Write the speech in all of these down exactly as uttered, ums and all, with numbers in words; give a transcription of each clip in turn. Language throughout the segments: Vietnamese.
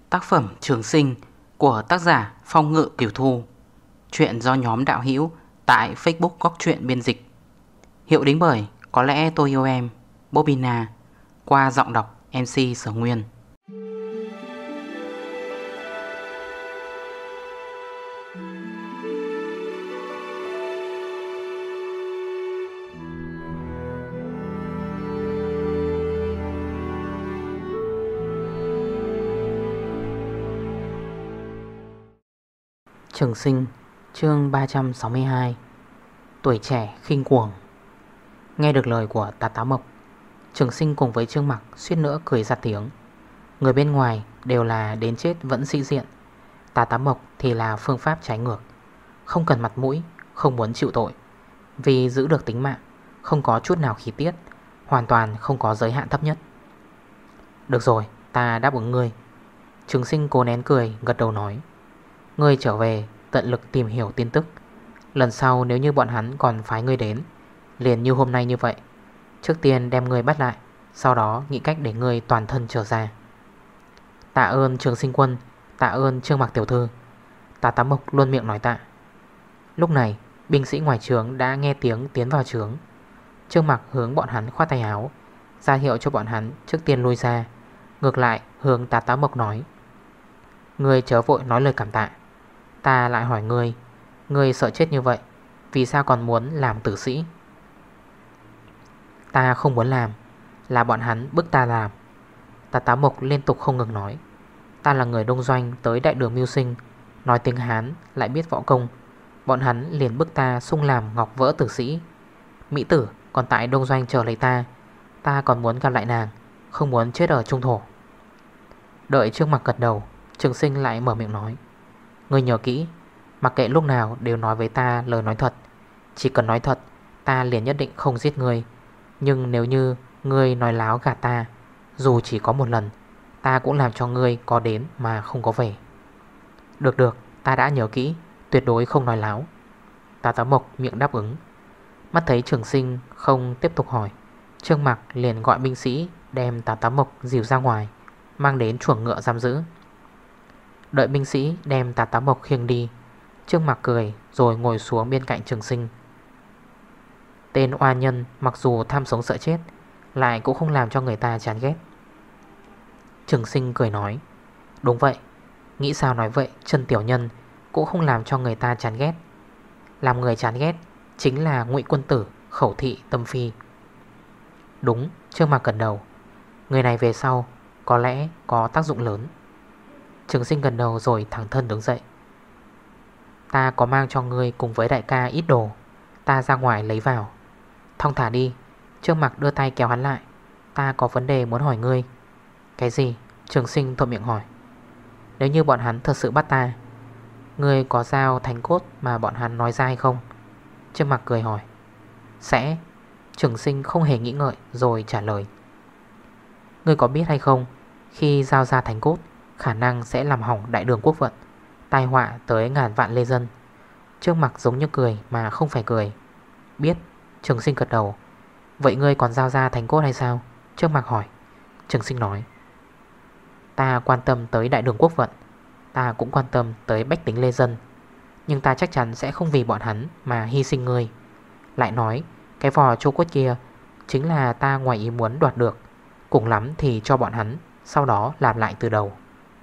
Tác phẩm Trường Sinh của tác giả Phong Ngự Kiều Thu. Chuyện do nhóm đạo hữu tại Facebook Góc Chuyện biên dịch. Hiệu đính bởi Có lẽ tôi yêu em, Bobina. Qua giọng đọc em xê Sở Nguyên. Trường Sinh chương ba trăm sáu mươi hai. Tuổi trẻ khinh cuồng. Nghe được lời của Tà Tá Mộc, Trường Sinh cùng với Trương Mặc suýt nữa cười ra tiếng. Người bên ngoài đều là đến chết vẫn sĩ diện, Tà Tá Mộc thì là phương pháp trái ngược. Không cần mặt mũi, không muốn chịu tội, vì giữ được tính mạng, không có chút nào khí tiết, hoàn toàn không có giới hạn thấp nhất. Được rồi, ta đáp ứng ngươi. Trường Sinh cố nén cười gật đầu nói. Ngươi trở về tận lực tìm hiểu tin tức. Lần sau nếu như bọn hắn còn phái ngươi đến, liền như hôm nay như vậy, trước tiên đem ngươi bắt lại, sau đó nghĩ cách để ngươi toàn thân trở ra. Tạ ơn Trường Sinh quân, tạ ơn Trương Mạc tiểu thư. Tà Tá Mộc luôn miệng nói tạ. Lúc này binh sĩ ngoài trướng đã nghe tiếng tiến vào trướng. Trương Mạc hướng bọn hắn khoát tay áo, ra hiệu cho bọn hắn trước tiên lui ra. Ngược lại hướng Tà Tá Mộc nói. Ngươi chớ vội nói lời cảm tạ. Ta lại hỏi ngươi, ngươi sợ chết như vậy, vì sao còn muốn làm tử sĩ? Ta không muốn làm, là bọn hắn bức ta làm. Tà Tá Mộc liên tục không ngừng nói. Ta là người Đông Doanh tới đại đường mưu sinh, nói tiếng Hán lại biết võ công. Bọn hắn liền bức ta sung làm ngọc vỡ tử sĩ. Mỹ tử còn tại Đông Doanh chờ lấy ta, ta còn muốn gặp lại nàng, không muốn chết ở trung thổ. Đợi Trương Mặc gật đầu, Trường Sinh lại mở miệng nói. Ngươi nhớ kỹ, mặc kệ lúc nào đều nói với ta lời nói thật. Chỉ cần nói thật, ta liền nhất định không giết ngươi. Nhưng nếu như ngươi nói láo gạt ta, dù chỉ có một lần, ta cũng làm cho ngươi có đến mà không có về. Được được, ta đã nhớ kỹ, tuyệt đối không nói láo. Tà Tá Mộc miệng đáp ứng. Mắt thấy Trường Sinh không tiếp tục hỏi, Trương Mặc liền gọi binh sĩ đem Tà Tá Mộc dìu ra ngoài, mang đến chuồng ngựa giam giữ. Đợi binh sĩ đem Tà Tá Mộc khiêng đi, Trương Mặc cười rồi ngồi xuống bên cạnh Trường Sinh. Tên oa nhân mặc dù tham sống sợ chết, lại cũng không làm cho người ta chán ghét. Trường Sinh cười nói. Đúng vậy, nghĩ sao nói vậy, chân tiểu nhân cũng không làm cho người ta chán ghét. Làm người chán ghét chính là Ngụy quân tử, khẩu thị tâm phi. Đúng, Trương Mặc gần đầu. Người này về sau có lẽ có tác dụng lớn. Trường Sinh gần đầu rồi thẳng thân đứng dậy. Ta có mang cho ngươi cùng với đại ca ít đồ, ta ra ngoài lấy vào. Thong thả đi. Trương Mặc đưa tay kéo hắn lại. Ta có vấn đề muốn hỏi ngươi. Cái gì? Trường Sinh thuận miệng hỏi. Nếu như bọn hắn thật sự bắt ta, ngươi có giao thành cốt mà bọn hắn nói ra hay không? Trương Mặc cười hỏi. Sẽ. Trường Sinh không hề nghĩ ngợi rồi trả lời. Ngươi có biết hay không, khi giao ra thành cốt, khả năng sẽ làm hỏng đại đường quốc vận, tai họa tới ngàn vạn lê dân. Trương Mặc giống như cười mà không phải cười. Biết. Trường Sinh gật đầu. Vậy ngươi còn giao ra thành cốt hay sao? Trương Mặc hỏi. Trường Sinh nói. Ta quan tâm tới đại đường quốc vận, ta cũng quan tâm tới bách tính lê dân, nhưng ta chắc chắn sẽ không vì bọn hắn mà hy sinh ngươi. Lại nói, cái vò châu cốt kia chính là ta ngoài ý muốn đoạt được, cùng lắm thì cho bọn hắn, sau đó làm lại từ đầu.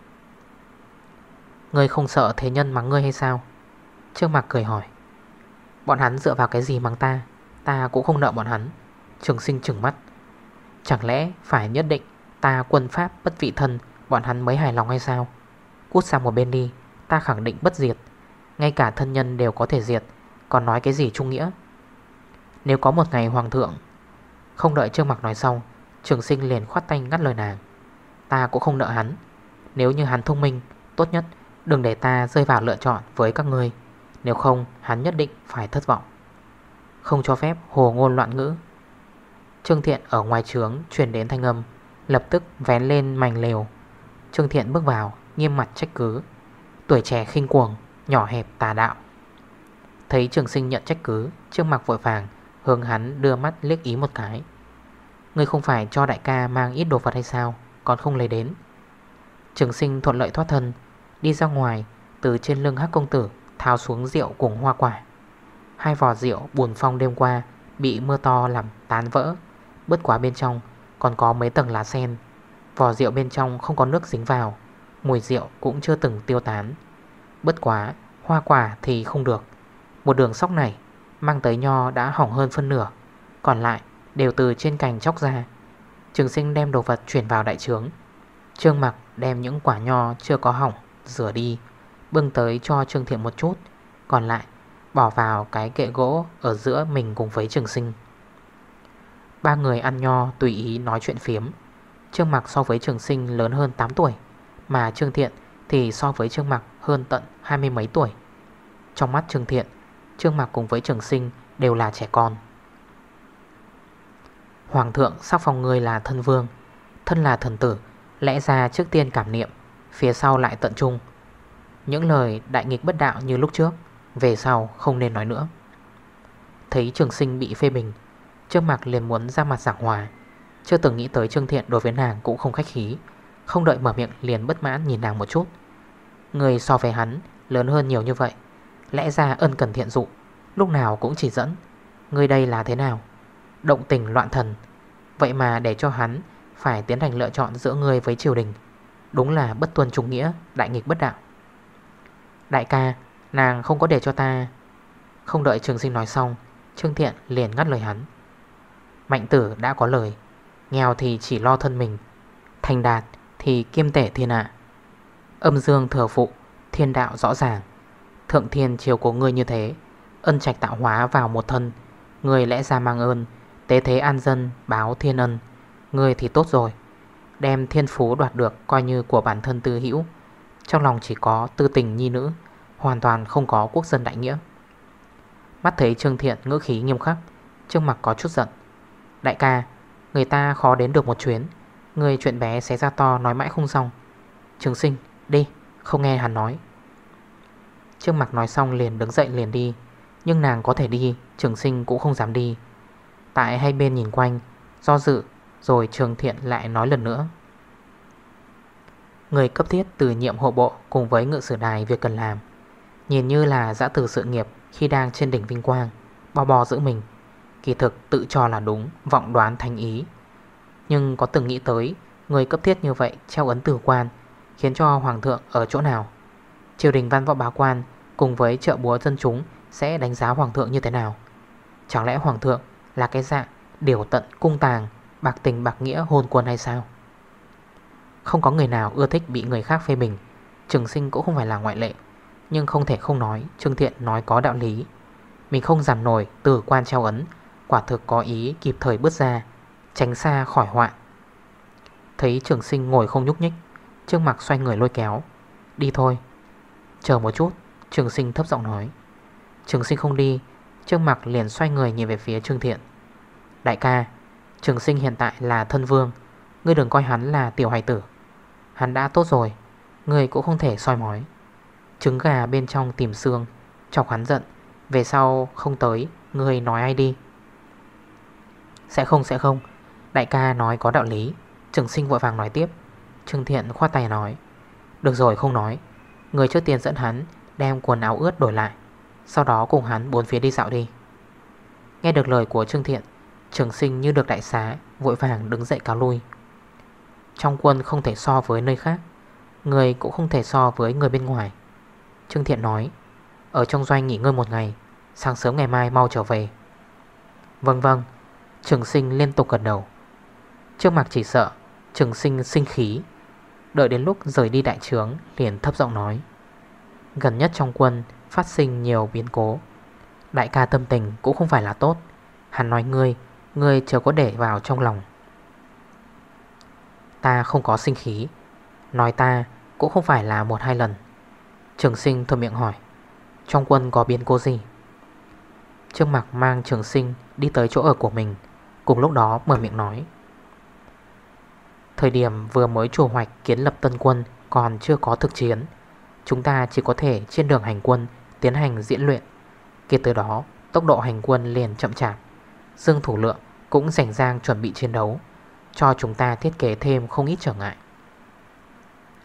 Ngươi không sợ thế nhân mắng ngươi hay sao? Trương Mặc cười hỏi. Bọn hắn dựa vào cái gì mắng ta? Ta cũng không nợ bọn hắn. Trường Sinh trừng mắt. Chẳng lẽ phải nhất định ta quân pháp bất vị thân bọn hắn mới hài lòng hay sao? Cút sang một bên đi, ta khẳng định bất diệt. Ngay cả thân nhân đều có thể diệt, còn nói cái gì trung nghĩa? Nếu có một ngày hoàng thượng... Không đợi Trương Mặc nói xong, Trường Sinh liền khoát tay ngắt lời nàng. Ta cũng không nợ hắn. Nếu như hắn thông minh, tốt nhất đừng để ta rơi vào lựa chọn với các ngươi. Nếu không hắn nhất định phải thất vọng. Không cho phép hồ ngôn loạn ngữ. Trương Thiện ở ngoài trướng truyền đến thanh âm, lập tức vén lên mành lều. Trương Thiện bước vào, nghiêm mặt trách cứ. Tuổi trẻ khinh cuồng, nhỏ hẹp tà đạo. Thấy Trường Sinh nhận trách cứ, Trương Mặc vội vàng hướng hắn đưa mắt liếc ý một cái. Ngươi không phải cho đại ca mang ít đồ vật hay sao, còn không lấy đến? Trường Sinh thuận lợi thoát thân, đi ra ngoài, từ trên lưng Hắc công tử tháo xuống rượu cùng hoa quả. Hai vò rượu buồn phong đêm qua bị mưa to làm tán vỡ, bất quá bên trong còn có mấy tầng lá sen. Vò rượu bên trong không có nước dính vào, mùi rượu cũng chưa từng tiêu tán. Bất quá hoa quả thì không được. Một đường sóc này mang tới nho đã hỏng hơn phân nửa, còn lại đều từ trên cành chóc ra. Trường Sinh đem đồ vật chuyển vào đại trướng. Trương Mặc đem những quả nho chưa có hỏng rửa đi, bưng tới cho Trương Thiện một chút, còn lại bỏ vào cái kệ gỗ ở giữa mình cùng với Trường Sinh. Ba người ăn nho tùy ý nói chuyện phiếm. Trương Mặc so với Trường Sinh lớn hơn tám tuổi, mà Trương Thiện thì so với Trương Mặc hơn tận hai mươi mấy tuổi. Trong mắt Trương Thiện, Trương Mặc cùng với Trường Sinh đều là trẻ con. Hoàng thượng sắc phong ngươi là thân vương, thân là thần tử, lẽ ra trước tiên cảm niệm, phía sau lại tận trung. Những lời đại nghịch bất đạo như lúc trước, về sau không nên nói nữa. Thấy Trường Sinh bị phê bình, Trương Mặc liền muốn ra mặt giảng hòa. Chưa từng nghĩ tới Trương Thiện đối với nàng cũng không khách khí, không đợi mở miệng liền bất mãn nhìn nàng một chút. Người so với hắn lớn hơn nhiều như vậy, lẽ ra ân cần thiện dụ, lúc nào cũng chỉ dẫn. Người đây là thế nào? Động tình loạn thần. Vậy mà để cho hắn phải tiến hành lựa chọn giữa người với triều đình, đúng là bất tuân trung nghĩa, đại nghịch bất đạo. Đại ca, nàng không có để cho ta. Không đợi Trường Sinh nói xong, Trương Thiện liền ngắt lời hắn. Mạnh tử đã có lời, nghèo thì chỉ lo thân mình, thành đạt thì kiêm tể thiên hạ. Âm dương thừa phụ, thiên đạo rõ ràng. Thượng thiên chiều của ngươi như thế, ân trạch tạo hóa vào một thân. Ngươi lẽ ra mang ơn, tế thế an dân, báo thiên ân. Ngươi thì tốt rồi, đem thiên phú đoạt được coi như của bản thân tư hữu. Trong lòng chỉ có tư tình nhi nữ, hoàn toàn không có quốc dân đại nghĩa. Mắt thấy Trương Thiện ngữ khí nghiêm khắc, Trương Mặc có chút giận. Đại ca, người ta khó đến được một chuyến, người chuyện bé xé ra to nói mãi không xong. Trường Sinh, đi, không nghe hắn nói. Trương Mặc nói xong liền đứng dậy liền đi. Nhưng nàng có thể đi, Trường Sinh cũng không dám đi. Tại hai bên nhìn quanh, do dự, rồi Trường Thiện lại nói lần nữa. Người cấp thiết từ nhiệm hộ bộ cùng với ngự sử đài việc cần làm, nhìn như là dã từ sự nghiệp khi đang trên đỉnh vinh quang, bo bo giữ mình. Kỳ thực tự cho là đúng, vọng đoán thành ý. Nhưng có từng nghĩ tới người cấp thiết như vậy treo ấn tử quan, khiến cho hoàng thượng ở chỗ nào? Triều đình văn võ bá quan cùng với trợ búa dân chúng sẽ đánh giá hoàng thượng như thế nào? Chẳng lẽ hoàng thượng là cái dạng điều tận cung tàng, bạc tình bạc nghĩa hôn quân hay sao? Không có người nào ưa thích bị người khác phê bình, Trường Sinh cũng không phải là ngoại lệ. Nhưng không thể không nói Trương Thiện nói có đạo lý. Mình không giảm nổi từ quan treo ấn, quả thực có ý kịp thời bước ra, tránh xa khỏi hoạn. Thấy Trường Sinh ngồi không nhúc nhích, Trương Mặc xoay người lôi kéo. Đi thôi. Chờ một chút, Trường Sinh thấp giọng nói. Trường Sinh không đi, Trương Mặc liền xoay người nhìn về phía Trương Thiện. Đại ca, Trường Sinh hiện tại là thân vương, ngươi đừng coi hắn là tiểu hài tử. Hắn đã tốt rồi, ngươi cũng không thể soi mói. Trứng gà bên trong tìm xương, chọc hắn giận, về sau không tới, ngươi nói ai đi. Sẽ không sẽ không, đại ca nói có đạo lý. Trường Sinh vội vàng nói tiếp. Trương Thiện khoát tay nói. Được rồi không nói, người trước tiên dẫn hắn đem quần áo ướt đổi lại, sau đó cùng hắn bốn phía đi dạo đi. Nghe được lời của Trương Thiện, Trường Sinh như được đại xá, vội vàng đứng dậy cáo lui. Trong quân không thể so với nơi khác, người cũng không thể so với người bên ngoài. Trương Thiện nói. Ở trong doanh nghỉ ngơi một ngày, sáng sớm ngày mai mau trở về. Vâng vâng, Trường Sinh liên tục gật đầu. Trước mặt chỉ sợ Trường Sinh sinh khí, đợi đến lúc rời đi đại trướng liền thấp giọng nói. Gần nhất trong quân phát sinh nhiều biến cố, đại ca tâm tình cũng không phải là tốt. Hắn nói ngươi, ngươi chớ có để vào trong lòng. Ta không có sinh khí, nói ta cũng không phải là một hai lần. Trường Sinh thôi miệng hỏi. Trong quân có biến cố gì? Trương Mặc mang Trường Sinh đi tới chỗ ở của mình, cùng lúc đó mở miệng nói. Thời điểm vừa mới chủ hoạch kiến lập tân quân còn chưa có thực chiến, chúng ta chỉ có thể trên đường hành quân tiến hành diễn luyện. Kể từ đó tốc độ hành quân liền chậm chạp. Dương thủ lượng cũng rảnh rang chuẩn bị chiến đấu, cho chúng ta thiết kế thêm không ít trở ngại.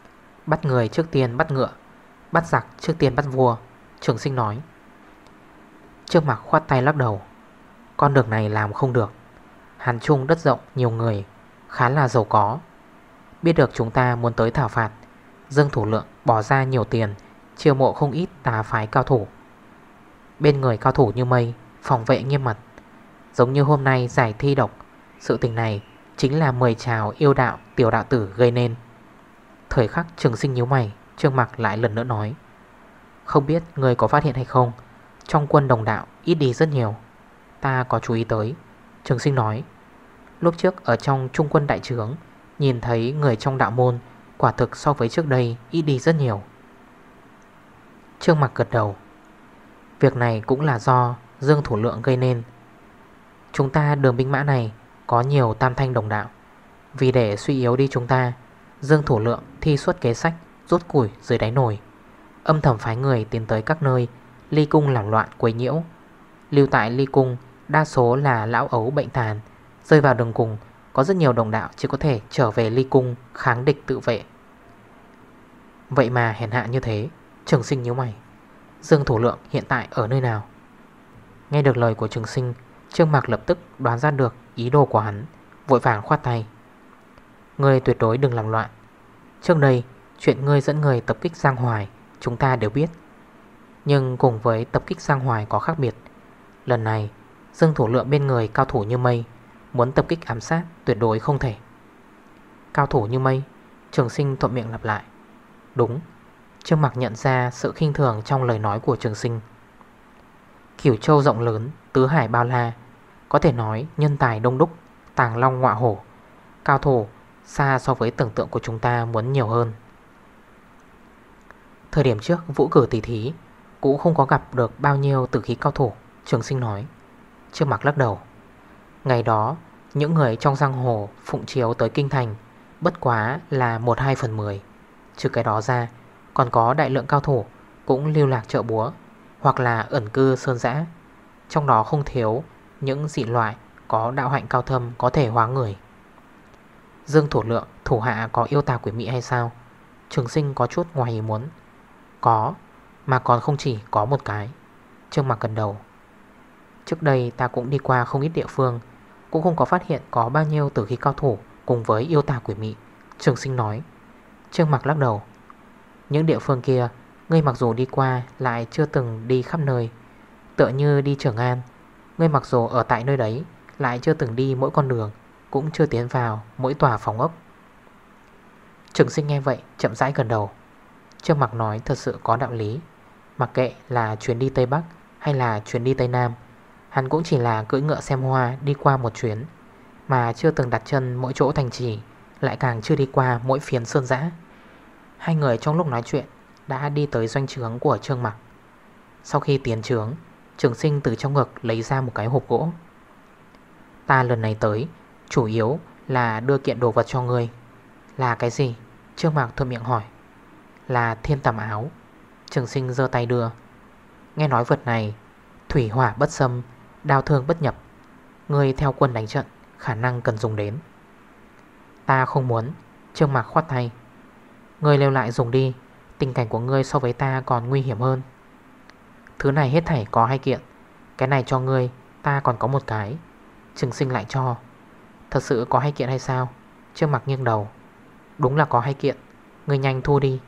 Bắt người trước tiên bắt ngựa, bắt giặc trước tiên bắt vua, Trường Sinh nói. Trương Mặc khoát tay lắc đầu. Con đường này làm không được. Hàn Trung đất rộng nhiều người, khá là giàu có. Biết được chúng ta muốn tới thảo phạt, Dương Thủ Lượng bỏ ra nhiều tiền, chiêu mộ không ít tà phái cao thủ. Bên người cao thủ như mây, phòng vệ nghiêm mật. Giống như hôm nay giải thi độc, sự tình này chính là mời chào yêu đạo tiểu đạo tử gây nên. Thời khắc Trường Sinh nhíu mày, Trương Mặc lại lần nữa nói. Không biết người có phát hiện hay không, trong quân đồng đạo ít đi rất nhiều. Ta có chú ý tới, Trường Sinh nói. Lúc trước ở trong trung quân đại trướng, nhìn thấy người trong đạo môn quả thực so với trước đây ít đi rất nhiều. Trương Mặc gật đầu. Việc này cũng là do Dương Thủ Lượng gây nên. Chúng ta đường binh mã này có nhiều tam thanh đồng đạo. Vì để suy yếu đi chúng ta, Dương Thủ Lượng thi xuất kế sách rút củi dưới đáy nồi, âm thầm phái người tiến tới các nơi Ly Cung làm loạn quấy nhiễu. Lưu tại Ly Cung đa số là lão ấu bệnh tàn, rơi vào đường cùng. Có rất nhiều đồng đạo chỉ có thể trở về Ly Cung kháng địch tự vệ. Vậy mà hèn hạ như thế, Trường Sinh nhíu mày. Dương Thủ Lượng hiện tại ở nơi nào? Nghe được lời của Trường Sinh, Trương Mặc lập tức đoán ra được ý đồ của hắn, vội vàng khoát tay. Ngươi tuyệt đối đừng làm loạn. Trước đây chuyện ngươi dẫn người tập kích Giang Hoài chúng ta đều biết. Nhưng cùng với tập kích Giang Hoài có khác biệt. Lần này Dương Thủ Lượng bên người cao thủ như mây, muốn tập kích ám sát tuyệt đối không thể. Cao thủ như mây, Trường Sinh thuận miệng lặp lại. Đúng. Trương Mặc nhận ra sự khinh thường trong lời nói của Trường Sinh. Cửu Châu rộng lớn, tứ hải bao la, có thể nói nhân tài đông đúc, tàng long ngọa hổ. Cao thủ xa so với tưởng tượng của chúng ta muốn nhiều hơn. Thời điểm trước vũ cử tỷ thí cũng không có gặp được bao nhiêu tử khí cao thủ, Trường Sinh nói. Trương Mặc lắc đầu. Ngày đó những người trong giang hồ phụng chiếu tới kinh thành bất quá là một hai phần mười. Trừ cái đó ra, còn có đại lượng cao thủ cũng lưu lạc chợ búa hoặc là ẩn cư sơn dã. Trong đó không thiếu những dị loại có đạo hạnh cao thâm có thể hóa người. Dương Thủ Lượng thủ hạ có yêu tà quỷ mị hay sao? Trường Sinh có chút ngoài ý muốn. Có, mà còn không chỉ có một cái. Trương Mặc gần đầu. Trước đây ta cũng đi qua không ít địa phương, cũng không có phát hiện có bao nhiêu tử khí cao thủ cùng với yêu tà quỷ mị, Trường Sinh nói. Trương Mặc lắc đầu. Những địa phương kia ngươi mặc dù đi qua lại chưa từng đi khắp nơi. Tựa như đi Trường An, ngươi mặc dù ở tại nơi đấy lại chưa từng đi mỗi con đường, cũng chưa tiến vào mỗi tòa phòng ốc. Trường Sinh nghe vậy chậm rãi gần đầu. Trương Mặc nói thật sự có đạo lý. Mặc kệ là chuyến đi Tây Bắc hay là chuyến đi Tây Nam, hắn cũng chỉ là cưỡi ngựa xem hoa đi qua một chuyến, mà chưa từng đặt chân mỗi chỗ thành trì, lại càng chưa đi qua mỗi phiến sơn dã. Hai người trong lúc nói chuyện đã đi tới doanh trướng của Trương Mặc. Sau khi tiến trướng, Trường Sinh từ trong ngực lấy ra một cái hộp gỗ. Ta lần này tới chủ yếu là đưa kiện đồ vật cho ngươi. Là cái gì? Trương Mặc thuận miệng hỏi. Là thiên tầm áo. Trường Sinh giơ tay đưa. Nghe nói vật này thủy hỏa bất xâm, đao thương bất nhập, ngươi theo quân đánh trận khả năng cần dùng đến. Ta không muốn. Trương Mặc khoát tay. Ngươi lưu lại dùng đi, tình cảnh của ngươi so với ta còn nguy hiểm hơn. Thứ này hết thảy có hai kiện. Cái này cho ngươi, ta còn có một cái. Trường Sinh lại cho. Thật sự có hai kiện hay sao? Trương Mặc nghiêng đầu. Đúng là có hai kiện. Ngươi nhanh thu đi.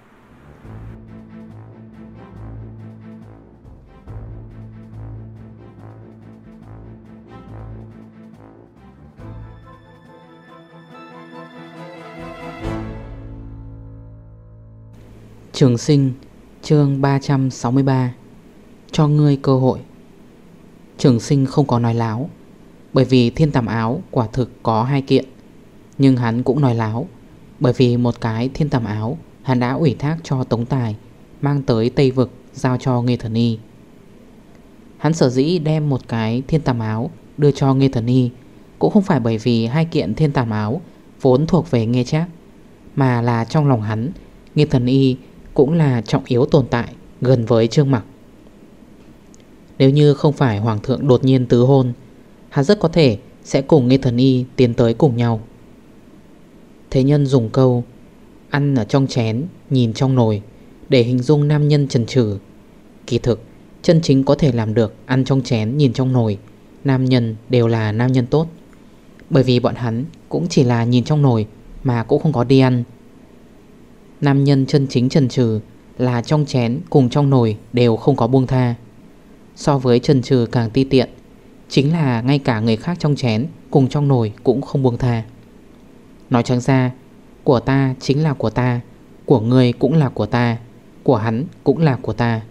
Trường Sinh chương ba trăm sáu mươi ba. Cho ngươi cơ hội. Trường Sinh không có nói láo, bởi vì thiên tầm áo quả thực có hai kiện. Nhưng hắn cũng nói láo, bởi vì một cái thiên tầm áo hắn đã ủy thác cho Tống Tài mang tới Tây Vực giao cho Nghê Thần Y. Hắn sở dĩ đem một cái thiên tầm áo đưa cho Nghê Thần Y cũng không phải bởi vì hai kiện thiên tầm áo vốn thuộc về Nghê Trác, mà là trong lòng hắn, Nghê Thần Y cũng là trọng yếu tồn tại gần với Trương Mặc. Nếu như không phải Hoàng thượng đột nhiên tứ hôn, hắn rất có thể sẽ cùng Nghê Thần Y tiến tới cùng nhau. Thế nhân dùng câu ăn ở trong chén, nhìn trong nồi để hình dung nam nhân trần trừ. Kỳ thực, chân chính có thể làm được ăn trong chén, nhìn trong nồi nam nhân đều là nam nhân tốt. Bởi vì bọn hắn cũng chỉ là nhìn trong nồi mà cũng không có đi ăn. Nam nhân chân chính trần trừ là trong chén cùng trong nồi đều không có buông tha. So với trần trừ càng ti tiện, chính là ngay cả người khác trong chén cùng trong nồi cũng không buông tha. Nói trắng ra, của ta chính là của ta, của người cũng là của ta, của hắn cũng là của ta.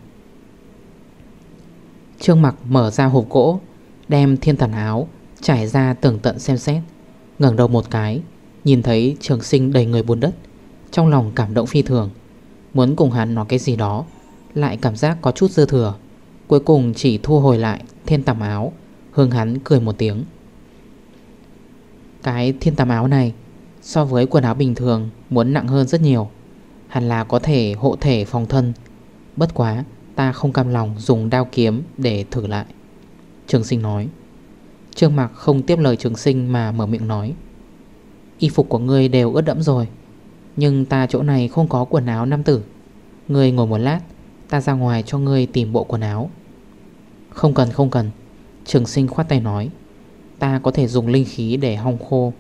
Trương Mặc mở ra hộp gỗ, đem thiên thần áo trải ra tường tận xem xét. Ngẩng đầu một cái, nhìn thấy Trường Sinh đầy người bùn đất, trong lòng cảm động phi thường. Muốn cùng hắn nói cái gì đó, lại cảm giác có chút dư thừa. Cuối cùng chỉ thu hồi lại thiên tàm áo, hướng hắn cười một tiếng. Cái thiên tàm áo này so với quần áo bình thường muốn nặng hơn rất nhiều, hẳn là có thể hộ thể phòng thân. Bất quá ta không cam lòng dùng đao kiếm để thử lại, Trường Sinh nói. Trương Mặc không tiếp lời Trường Sinh mà mở miệng nói: Y phục của ngươi đều ướt đẫm rồi, nhưng ta chỗ này không có quần áo nam tử. Ngươi ngồi một lát, ta ra ngoài cho ngươi tìm bộ quần áo. Không cần không cần, Trường Sinh khoát tay nói. Ta có thể dùng linh khí để hong khô.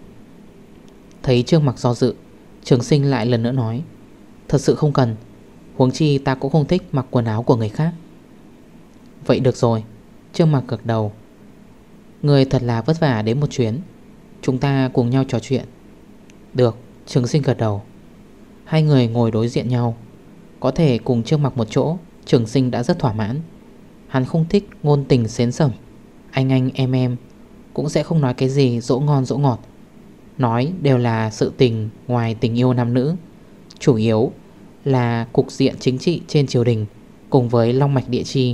Thấy Trương Mặc do dự, Trường Sinh lại lần nữa nói: Thật sự không cần, huống chi ta cũng không thích mặc quần áo của người khác. Vậy được rồi, Trương Mặc gật đầu. Ngươi thật là vất vả đến một chuyến, chúng ta cùng nhau trò chuyện. Được, Trường Sinh gật đầu. Hai người ngồi đối diện nhau. Có thể cùng Trương Mặc một chỗ, Trường Sinh đã rất thỏa mãn. Hắn không thích ngôn tình xến sẩm, anh anh em em, cũng sẽ không nói cái gì dỗ ngon dỗ ngọt. Nói đều là sự tình ngoài tình yêu nam nữ, chủ yếu là cục diện chính trị trên triều đình cùng với long mạch địa chi.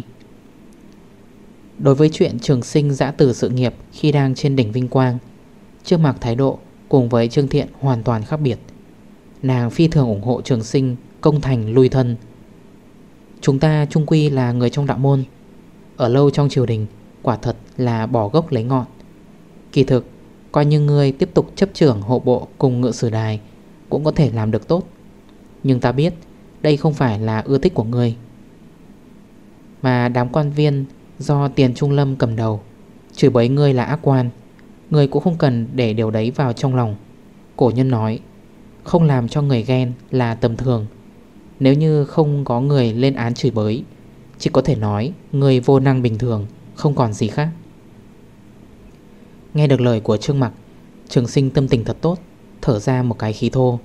Đối với chuyện Trường Sinh giã từ sự nghiệp khi đang trên đỉnh vinh quang, Trương Mặc thái độ cùng với Trương Thiện hoàn toàn khác biệt. Nàng phi thường ủng hộ Trường Sinh công thành lui thân. Chúng ta chung quy là người trong đạo môn, ở lâu trong triều đình quả thật là bỏ gốc lấy ngọn. Kỳ thực, coi như ngươi tiếp tục chấp trưởng hộ bộ cùng ngự sử đài cũng có thể làm được tốt. Nhưng ta biết đây không phải là ưa thích của ngươi. Mà đám quan viên do Tiền Trung Lâm cầm đầu chửi bới ngươi là ác quan, ngươi cũng không cần để điều đấy vào trong lòng. Cổ nhân nói, không làm cho người ghen là tầm thường. Nếu như không có người lên án chửi bới, chỉ có thể nói ngươi vô năng bình thường, không còn gì khác. Nghe được lời của Trương Mặc, Trường Sinh tâm tình thật tốt, thở ra một cái khí thô.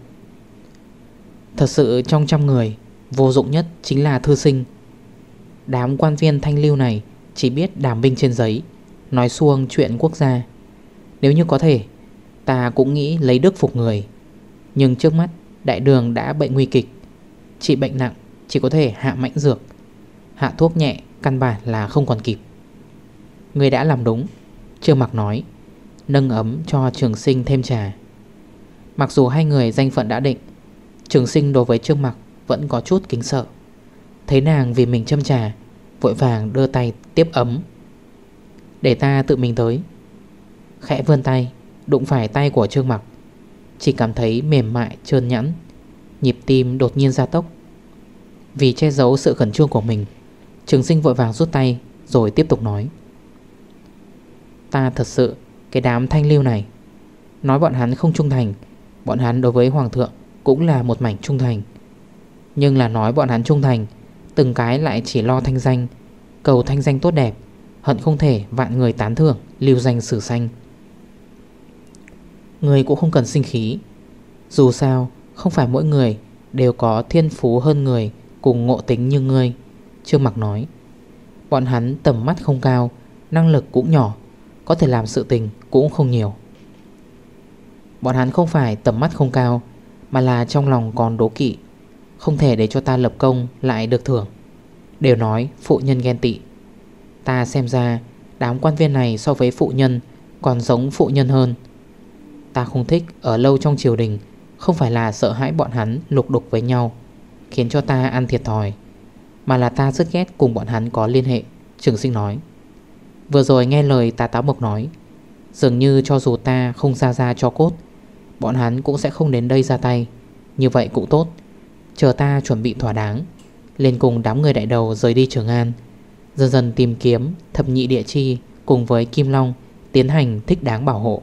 Thật sự trong trăm người, vô dụng nhất chính là thư sinh. Đám quan viên thanh lưu này chỉ biết đảm binh trên giấy, nói suông chuyện quốc gia. Nếu như có thể, ta cũng nghĩ lấy đức phục người. Nhưng trước mắt đại đường đã bệnh nguy kịch, trị bệnh nặng chỉ có thể hạ mãnh dược, hạ thuốc nhẹ căn bản là không còn kịp. Người đã làm đúng, Trương Mặc nói, nâng ấm cho Trường Sinh thêm trà. Mặc dù hai người danh phận đã định, Trường Sinh đối với Trương Mặc vẫn có chút kính sợ. Thấy nàng vì mình châm trà, vội vàng đưa tay tiếp ấm. Để ta tự mình tới. Khẽ vươn tay, đụng phải tay của Trương Mặc, chỉ cảm thấy mềm mại trơn nhẵn, nhịp tim đột nhiên gia tốc. Vì che giấu sự khẩn trương của mình, Trường Sinh vội vàng rút tay, rồi tiếp tục nói: Ta thật sự, cái đám thanh lưu này, nói bọn hắn không trung thành, bọn hắn đối với Hoàng thượng cũng là một mảnh trung thành. Nhưng là nói bọn hắn trung thành, từng cái lại chỉ lo thanh danh, cầu thanh danh tốt đẹp, hận không thể vạn người tán thưởng, lưu danh sử xanh. Người cũng không cần sinh khí. Dù sao không phải mỗi người đều có thiên phú hơn người cùng ngộ tính như ngươi, Trương Mặc nói. Bọn hắn tầm mắt không cao, năng lực cũng nhỏ, có thể làm sự tình cũng không nhiều. Bọn hắn không phải tầm mắt không cao, mà là trong lòng còn đố kỵ, không thể để cho ta lập công lại được thưởng. Đều nói phụ nhân ghen tị. Ta xem ra đám quan viên này so với phụ nhân còn giống phụ nhân hơn. Ta không thích ở lâu trong triều đình, không phải là sợ hãi bọn hắn lục đục với nhau khiến cho ta ăn thiệt thòi, mà là ta rất ghét cùng bọn hắn có liên hệ, Trường Sinh nói. Vừa rồi nghe lời Tà Táo Mộc nói, dường như cho dù ta không ra ra cho cốt, bọn hắn cũng sẽ không đến đây ra tay. Như vậy cũng tốt. Chờ ta chuẩn bị thỏa đáng, lên cùng đám người đại đầu rời đi Trường An, dần dần tìm kiếm thập nhị địa chi cùng với Kim Long tiến hành thích đáng bảo hộ.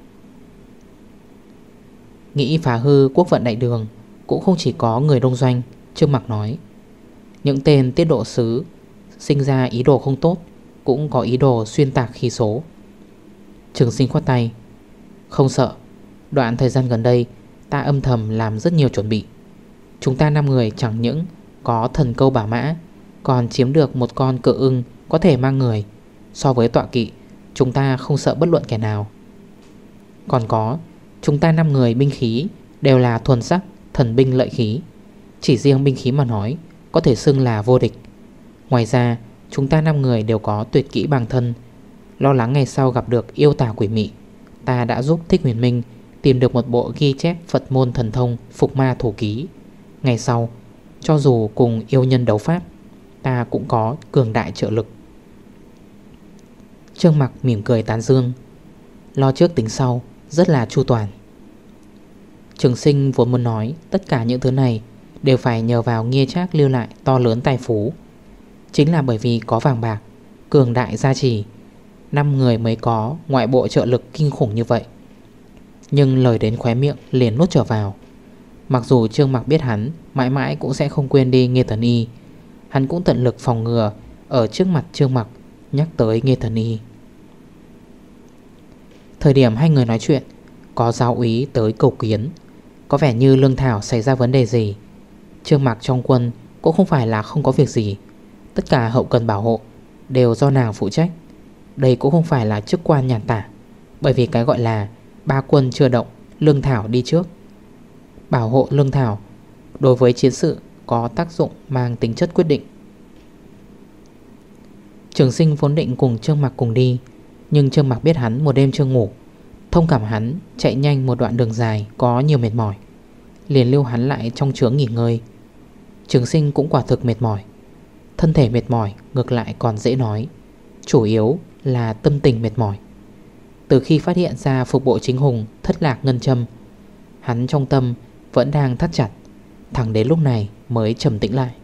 Nghĩ phá hư quốc vận đại đường cũng không chỉ có người Đông Doanh. Trương Mặc nói, những tên tiết độ sứ sinh ra ý đồ không tốt cũng có ý đồ xuyên tạc khí số. Trường Sinh khoát tay, không sợ. Đoạn thời gian gần đây ta âm thầm làm rất nhiều chuẩn bị. Chúng ta năm người chẳng những có thần câu bảo mã, còn chiếm được một con cự ưng có thể mang người. So với tọa kỵ, chúng ta không sợ bất luận kẻ nào. Còn có, chúng ta năm người binh khí đều là thuần sắc thần binh lợi khí. Chỉ riêng binh khí mà nói, có thể xưng là vô địch. Ngoài ra, chúng ta năm người đều có tuyệt kỹ bằng thân. Lo lắng ngày sau gặp được yêu tà quỷ mị, ta đã giúp Thích Huyền Minh tìm được một bộ ghi chép Phật môn thần thông Phục Ma Thủ Ký. Ngày sau, cho dù cùng yêu nhân đấu pháp, ta cũng có cường đại trợ lực. Trương Mặc mỉm cười tán dương, lo trước tính sau, rất là chu toàn. Trường Sinh vốn muốn nói tất cả những thứ này đều phải nhờ vào Nghia Trác lưu lại to lớn tài phú. Chính là bởi vì có vàng bạc, cường đại gia trì, năm người mới có ngoại bộ trợ lực kinh khủng như vậy. Nhưng lời đến khóe miệng liền nuốt trở vào. Mặc dù Trương Mặc biết hắn mãi mãi cũng sẽ không quên đi Nghê Thần Y, hắn cũng tận lực phòng ngừa ở trước mặt Trương Mặc nhắc tới Nghê Thần Y. Thời điểm hai người nói chuyện, có giáo úy tới cầu kiến. Có vẻ như lương thảo xảy ra vấn đề gì. Trương Mặc trong quân cũng không phải là không có việc gì. Tất cả hậu cần bảo hộ đều do nàng phụ trách. Đây cũng không phải là chức quan nhàn tả, bởi vì cái gọi là ba quân chưa động, lương thảo đi trước. Bảo hộ lương thảo đối với chiến sự có tác dụng mang tính chất quyết định. Trường Sinh vốn định cùng Trương Mặc cùng đi, nhưng Trương Mặc biết hắn một đêm chưa ngủ, thông cảm hắn chạy nhanh một đoạn đường dài có nhiều mệt mỏi, liền lưu hắn lại trong trướng nghỉ ngơi. Trường Sinh cũng quả thực mệt mỏi. Thân thể mệt mỏi ngược lại còn dễ nói, chủ yếu là tâm tình mệt mỏi. Từ khi phát hiện ra phục bộ chính hùng thất lạc ngân châm, hắn trong tâm vẫn đang thắt chặt, thẳng đến lúc này mới trầm tĩnh lại.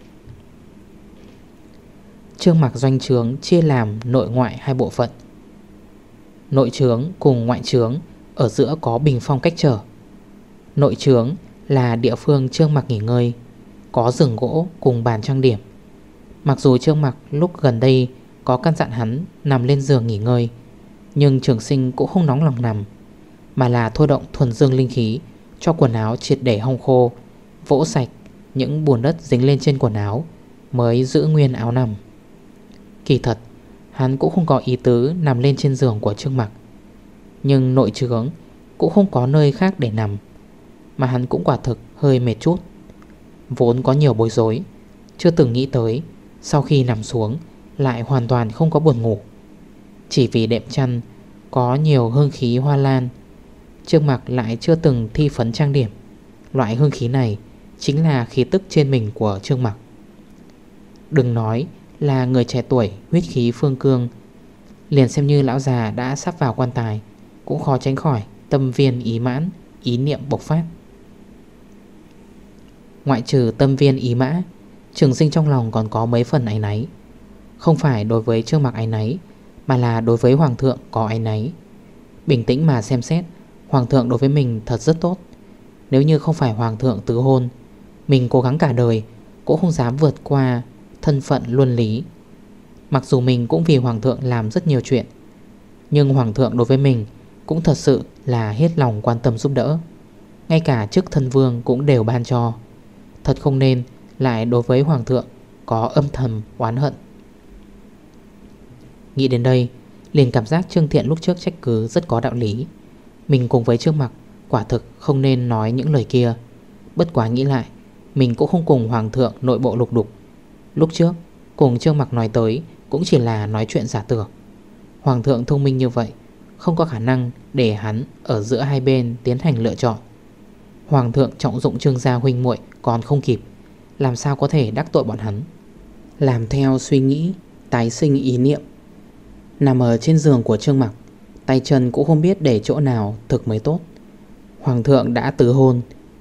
Trương Mặc doanh trướng chia làm nội ngoại hai bộ phận. Nội trướng cùng ngoại trướng ở giữa có bình phong cách trở. Nội trướng là địa phương Trương Mặc nghỉ ngơi, có giường gỗ cùng bàn trang điểm. Mặc dù Trương Mặc lúc gần đây có căn dặn hắn nằm lên giường nghỉ ngơi, nhưng Trường Sinh cũng không nóng lòng nằm, mà là thôi động thuần dương linh khí cho quần áo triệt để hong khô, vỗ sạch những bùn đất dính lên trên quần áo, mới giữ nguyên áo nằm. Kỳ thật hắn cũng không có ý tứ nằm lên trên giường của Trương Mặc, nhưng nội trướng cũng không có nơi khác để nằm, mà hắn cũng quả thực hơi mệt chút. Vốn có nhiều bối rối, chưa từng nghĩ tới sau khi nằm xuống lại hoàn toàn không có buồn ngủ. Chỉ vì đệm chăn có nhiều hương khí hoa lan, Trương Mặc lại chưa từng thi phấn trang điểm. Loại hương khí này chính là khí tức trên mình của Trương Mặc. Đừng nói là người trẻ tuổi huyết khí phương cương, liền xem như lão già đã sắp vào quan tài cũng khó tránh khỏi tâm viên ý mãn, ý niệm bộc phát. Ngoại trừ tâm viên ý mã, Trường Sinh trong lòng còn có mấy phần áy náy. Không phải đối với Trương Mặc áy náy, mà là đối với Hoàng thượng có áy náy. Bình tĩnh mà xem xét, Hoàng thượng đối với mình thật rất tốt. Nếu như không phải Hoàng thượng tứ hôn, mình cố gắng cả đời cũng không dám vượt qua thân phận luân lý. Mặc dù mình cũng vì Hoàng thượng làm rất nhiều chuyện, nhưng Hoàng thượng đối với mình cũng thật sự là hết lòng quan tâm giúp đỡ. Ngay cả chức thân vương cũng đều ban cho. Thật không nên lại đối với Hoàng thượng có âm thầm oán hận. Nghĩ đến đây, liền cảm giác Trương Thiện lúc trước trách cứ rất có đạo lý. Mình cùng với Trương Mặc quả thực không nên nói những lời kia. Bất quá nghĩ lại, mình cũng không cùng Hoàng thượng nội bộ lục đục. Lúc trước cùng Trương Mặc nói tới cũng chỉ là nói chuyện giả tưởng. Hoàng thượng thông minh như vậy, không có khả năng để hắn ở giữa hai bên tiến hành lựa chọn. Hoàng thượng trọng dụng Trương gia huynh muội còn không kịp, làm sao có thể đắc tội bọn hắn. Làm theo suy nghĩ, tái sinh ý niệm. Nằm ở trên giường của Trương Mặc, tay chân cũng không biết để chỗ nào thực mới tốt. Hoàng thượng đã từ hôn,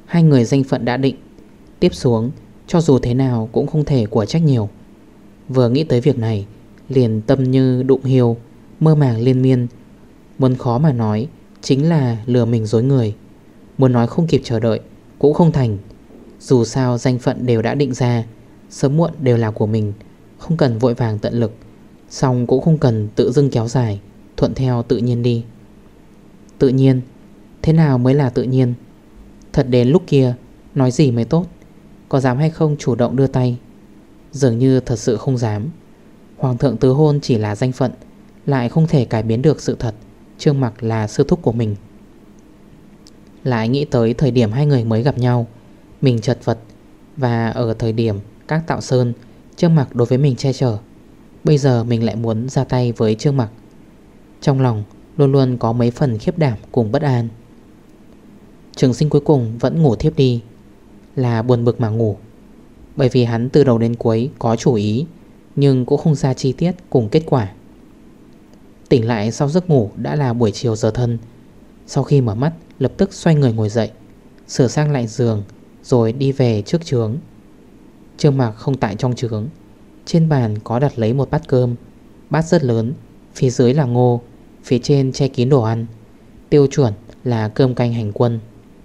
Hai người danh phận đã định, tiếp xuống cho dù thế nào cũng không thể của trách nhiều. Vừa nghĩ tới việc này, liền tâm như đụng hiêu, mơ màng liên miên. Muốn khó mà nói, chính là lừa mình dối người. Muốn nói không kịp chờ đợi, cũng không thành. Dù sao danh phận đều đã định ra, sớm muộn đều là của mình, không cần vội vàng tận lực. Xong cũng không cần tự dưng kéo dài, thuận theo tự nhiên đi. Tự nhiên, thế nào mới là tự nhiên? Thật đến lúc kia, nói gì mới tốt? Có dám hay không chủ động đưa tay? Dường như thật sự không dám. Hoàng thượng tứ hôn chỉ là danh phận, lại không thể cải biến được sự thật Trương Mặc là sư thúc của mình. Lại nghĩ tới thời điểm hai người mới gặp nhau, mình chật vật, và ở thời điểm các tạo sơn Trương Mặc đối với mình che chở. Bây giờ mình lại muốn ra tay với Trương Mặc. Trong lòng luôn luôn có mấy phần khiếp đảm cùng bất an. Trường Sinh cuối cùng vẫn ngủ thiếp đi, là buồn bực mà ngủ. Bởi vì hắn từ đầu đến cuối có chủ ý, nhưng cũng không ra chi tiết cùng kết quả. Tỉnh lại sau giấc ngủ đã là buổi chiều giờ thân. Sau khi mở mắt lập tức xoay người ngồi dậy, sửa sang lại giường, rồi đi về trước trướng. Trương Mặc không tại trong trướng. Trên bàn có đặt lấy một bát cơm. Bát rất lớn, phía dưới là ngô, phía trên che kín đồ ăn. Tiêu chuẩn là cơm canh hành quân.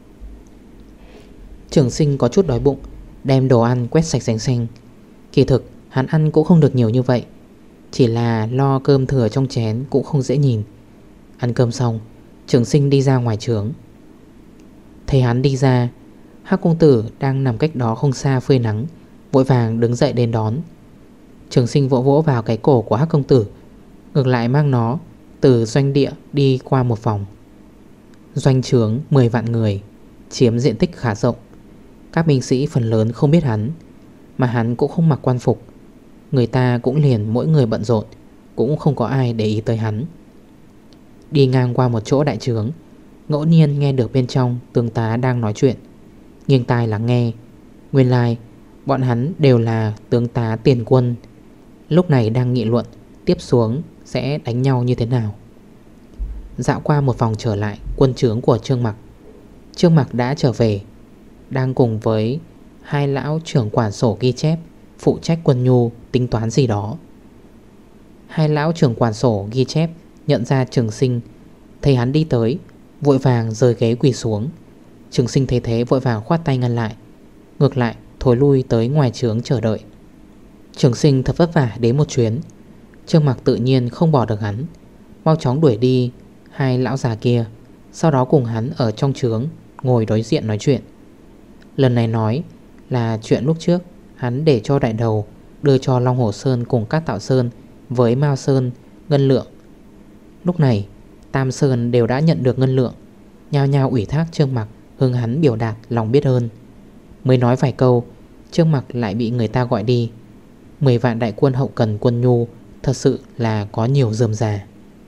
Trường Sinh có chút đói bụng, đem đồ ăn quét sạch sành xanh. Kỳ thực hắn ăn cũng không được nhiều như vậy, chỉ là lo cơm thừa trong chén cũng không dễ nhìn. Ăn cơm xong, Trường Sinh đi ra ngoài trướng. Thấy hắn đi ra, Hắc công tử đang nằm cách đó không xa phơi nắng, vội vàng đứng dậy đến đón. Trường Sinh vỗ vỗ vào cái cổ của Hắc công tử, ngược lại mang nó từ doanh địa đi qua một vòng. Doanh trướng mười vạn người, chiếm diện tích khá rộng. Các binh sĩ phần lớn không biết hắn, mà hắn cũng không mặc quan phục. Người ta cũng liền mỗi người bận rộn, cũng không có ai để ý tới hắn. Đi ngang qua một chỗ đại trướng, ngẫu nhiên nghe được bên trong tướng tá đang nói chuyện. Nghiêng tai lắng nghe, nguyên lai bọn hắn đều là tướng tá tiền quân, lúc này đang nghị luận tiếp xuống sẽ đánh nhau như thế nào. Dạo qua một vòng trở lại quân trướng của Trương Mặc. Trương Mặc đã trở về, đang cùng với hai lão trưởng quản sổ ghi chép phụ trách quân nhu tính toán gì đó. Hai lão trưởng quản sổ ghi chép nhận ra Trường Sinh, thấy hắn đi tới, vội vàng rời ghế quỳ xuống. Trường Sinh thấy thế vội vàng khoát tay ngăn lại, ngược lại thối lui tới ngoài trướng chờ đợi. Trường Sinh thật vất vả đến một chuyến, Trương Mặc tự nhiên không bỏ được hắn, mau chóng đuổi đi hai lão già kia, sau đó cùng hắn ở trong trướng ngồi đối diện nói chuyện. Lần này nói là chuyện lúc trước hắn để cho đại đầu đưa cho Long Hồ Sơn cùng các tạo sơn với Mao Sơn ngân lượng. Lúc này Tam Sơn đều đã nhận được ngân lượng, nhao nhao ủy thác Trương Mặc hướng hắn biểu đạt lòng biết ơn. Mới nói vài câu, Trương Mặc lại bị người ta gọi đi. Mười vạn đại quân hậu cần quân nhu thật sự là có nhiều rườm rà.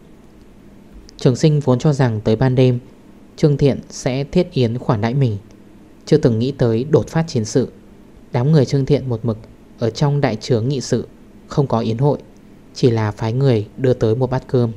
Trường Sinh vốn cho rằng tới ban đêm Trương Thiện sẽ thiết yến khoản đãi mình, chưa từng nghĩ tới đột phát chiến sự. Đám người Trương Thiện một mực ở trong đại trướng nghị sự, không có yến hội, chỉ là phái người đưa tới một bát cơm.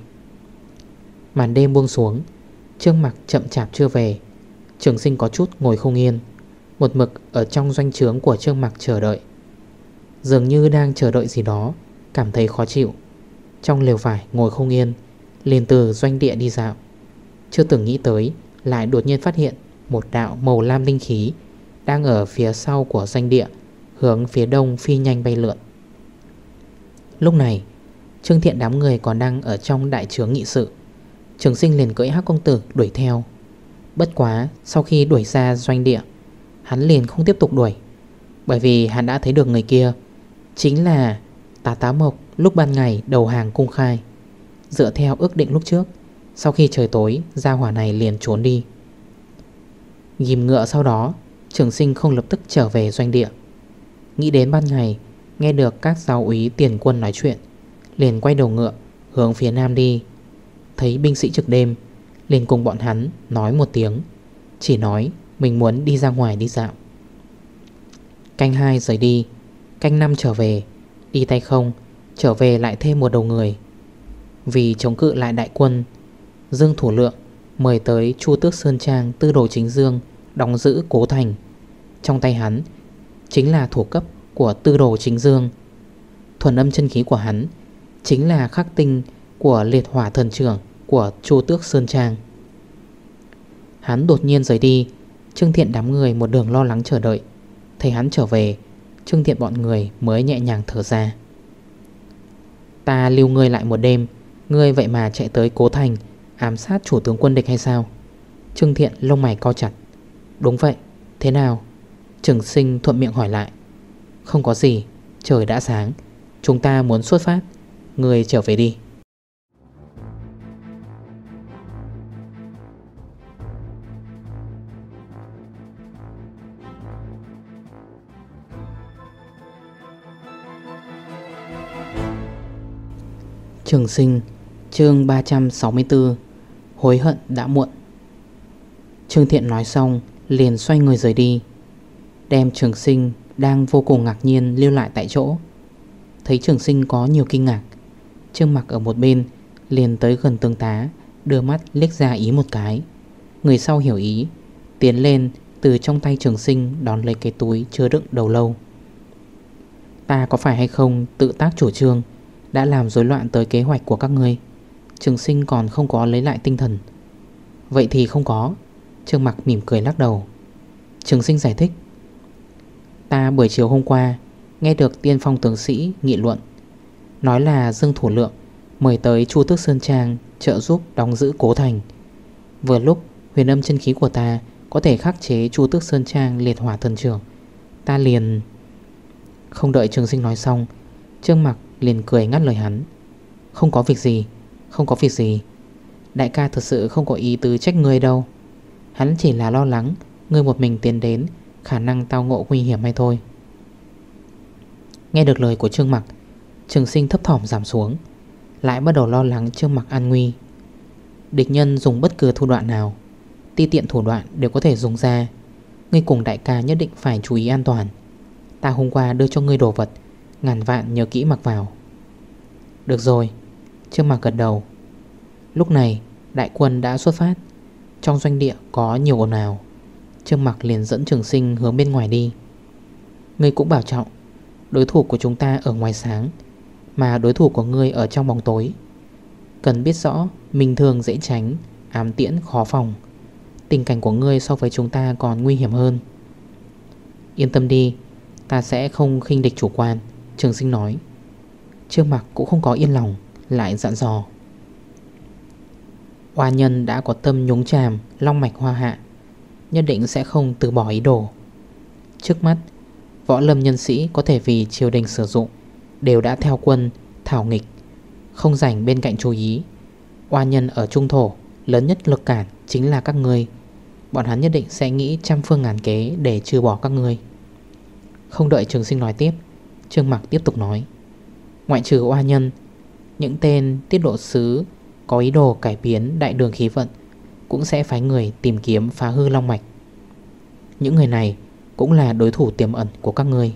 Màn đêm buông xuống, Trương Mặc chậm chạp chưa về. Trường Sinh có chút ngồi không yên, một mực ở trong doanh trướng của Trương Mặc chờ đợi. Dường như đang chờ đợi gì đó, cảm thấy khó chịu. Trong lều vải ngồi không yên, liền từ doanh địa đi dạo. Chưa từng nghĩ tới lại đột nhiên phát hiện một đạo màu lam linh khí đang ở phía sau của doanh địa, hướng phía đông phi nhanh bay lượn. Lúc này Trương Thiện đám người còn đang ở trong đại trướng nghị sự. Trường Sinh liền cưỡi Hắc công tử đuổi theo. Bất quá sau khi đuổi ra doanh địa, hắn liền không tiếp tục đuổi, bởi vì hắn đã thấy được người kia chính là Tà Tá Mộc lúc ban ngày đầu hàng công khai. Dựa theo ước định lúc trước, sau khi trời tối, gia hỏa này liền trốn đi. Ghim ngựa sau đó, Trường Sinh không lập tức trở về doanh địa. Nghĩ đến ban ngày nghe được các giáo úy tiền quân nói chuyện, liền quay đầu ngựa hướng phía nam đi. Thấy binh sĩ trực đêm, liền cùng bọn hắn nói một tiếng, chỉ nói mình muốn đi ra ngoài đi dạo. Canh hai rời đi, canh năm trở về, đi tay không, trở về lại thêm một đầu người. Vì chống cự lại đại quân, Dương Thủ Lượng mời tới Chu Tước Sơn Trang tư đồ chính Dương đóng giữ cố thành. Trong tay hắn chính là thủ cấp của tư đồ chính dương. Thuần âm chân khí của hắn chính là khắc tinh của liệt hỏa thần trưởng của Chu Tước Sơn Trang. Hắn đột nhiên rời đi, Trương Thiện đám người một đường lo lắng chờ đợi. Thấy hắn trở về, Trương Thiện bọn người mới nhẹ nhàng thở ra. Ta lưu ngươi lại một đêm, ngươi vậy mà chạy tới cố thành ám sát chủ tướng quân địch hay sao? Trương Thiện lông mày cau chặt. Đúng vậy, thế nào? Trường Sinh thuận miệng hỏi lại. Không có gì, trời đã sáng, chúng ta muốn xuất phát, ngươi trở về đi. Trường Sinh chương ba trăm sáu mươi tư. Hối hận đã muộn. Trương Thiện nói xong liền xoay người rời đi, đem Trường Sinh đang vô cùng ngạc nhiên lưu lại tại chỗ. Thấy Trường Sinh có nhiều kinh ngạc, Trương Mặc ở một bên liền tới gần tướng tá, đưa mắt liếc ra ý một cái. Người sau hiểu ý, tiến lên từ trong tay Trường Sinh đón lấy cái túi chứa đựng đầu lâu. Ta có phải hay không tự tác chủ trương, đã làm rối loạn tới kế hoạch của các ngươi? Trường Sinh còn không có lấy lại tinh thần. Vậy thì không có. Trương Mặc mỉm cười lắc đầu. Trường Sinh giải thích. Ta buổi chiều hôm qua nghe được tiên phong tướng sĩ nghị luận, nói là Dương Thủ Lượng mời tới Chu Tước Sơn Trang trợ giúp đóng giữ cố thành. Vừa lúc huyền âm chân khí của ta có thể khắc chế Chu Tước Sơn Trang liệt hỏa thần trưởng, ta liền... Không đợi Trường Sinh nói xong, Trương Mặc liền cười ngắt lời hắn. Không có việc gì, không có việc gì. Đại ca thật sự không có ý tứ trách ngươi đâu. Hắn chỉ là lo lắng ngươi một mình tiến đến khả năng tao ngộ nguy hiểm hay thôi. Nghe được lời của Trương Mặc, Trường Sinh thấp thỏm giảm xuống, lại bắt đầu lo lắng Trương Mặc an nguy. Địch nhân dùng bất cứ thủ đoạn nào, ti tiện thủ đoạn đều có thể dùng ra. Ngươi cùng đại ca nhất định phải chú ý an toàn. Ta hôm qua đưa cho ngươi đồ vật, ngàn vạn nhớ kỹ mặc vào. Được rồi. Trương Mặc gật đầu. Lúc này đại quân đã xuất phát. Trong doanh địa có nhiều ồn ào. Trương Mặc liền dẫn Trường Sinh hướng bên ngoài đi. Ngươi cũng bảo trọng. Đối thủ của chúng ta ở ngoài sáng, mà đối thủ của ngươi ở trong bóng tối. Cần biết rõ minh thường dễ tránh, ám tiễn khó phòng. Tình cảnh của ngươi so với chúng ta còn nguy hiểm hơn. Yên tâm đi, ta sẽ không khinh địch chủ quan, Trường Sinh nói. Trương Mặc cũng không có yên lòng, lại dặn dò. Oa nhân đã có tâm nhúng chàm long mạch hoa hạ, nhất định sẽ không từ bỏ ý đồ. Trước mắt, võ lâm nhân sĩ có thể vì triều đình sử dụng đều đã theo quân thảo nghịch, không rảnh bên cạnh chú ý. Oa nhân ở trung thổ lớn nhất lực cản chính là các ngươi. Bọn hắn nhất định sẽ nghĩ trăm phương ngàn kế để trừ bỏ các ngươi. Không đợi Trường Sinh nói tiếp, Trương Mặc tiếp tục nói. Ngoại trừ oa nhân, những tên tiết độ sứ có ý đồ cải biến đại đường khí vận cũng sẽ phái người tìm kiếm phá hư long mạch. Những người này cũng là đối thủ tiềm ẩn của các ngươi.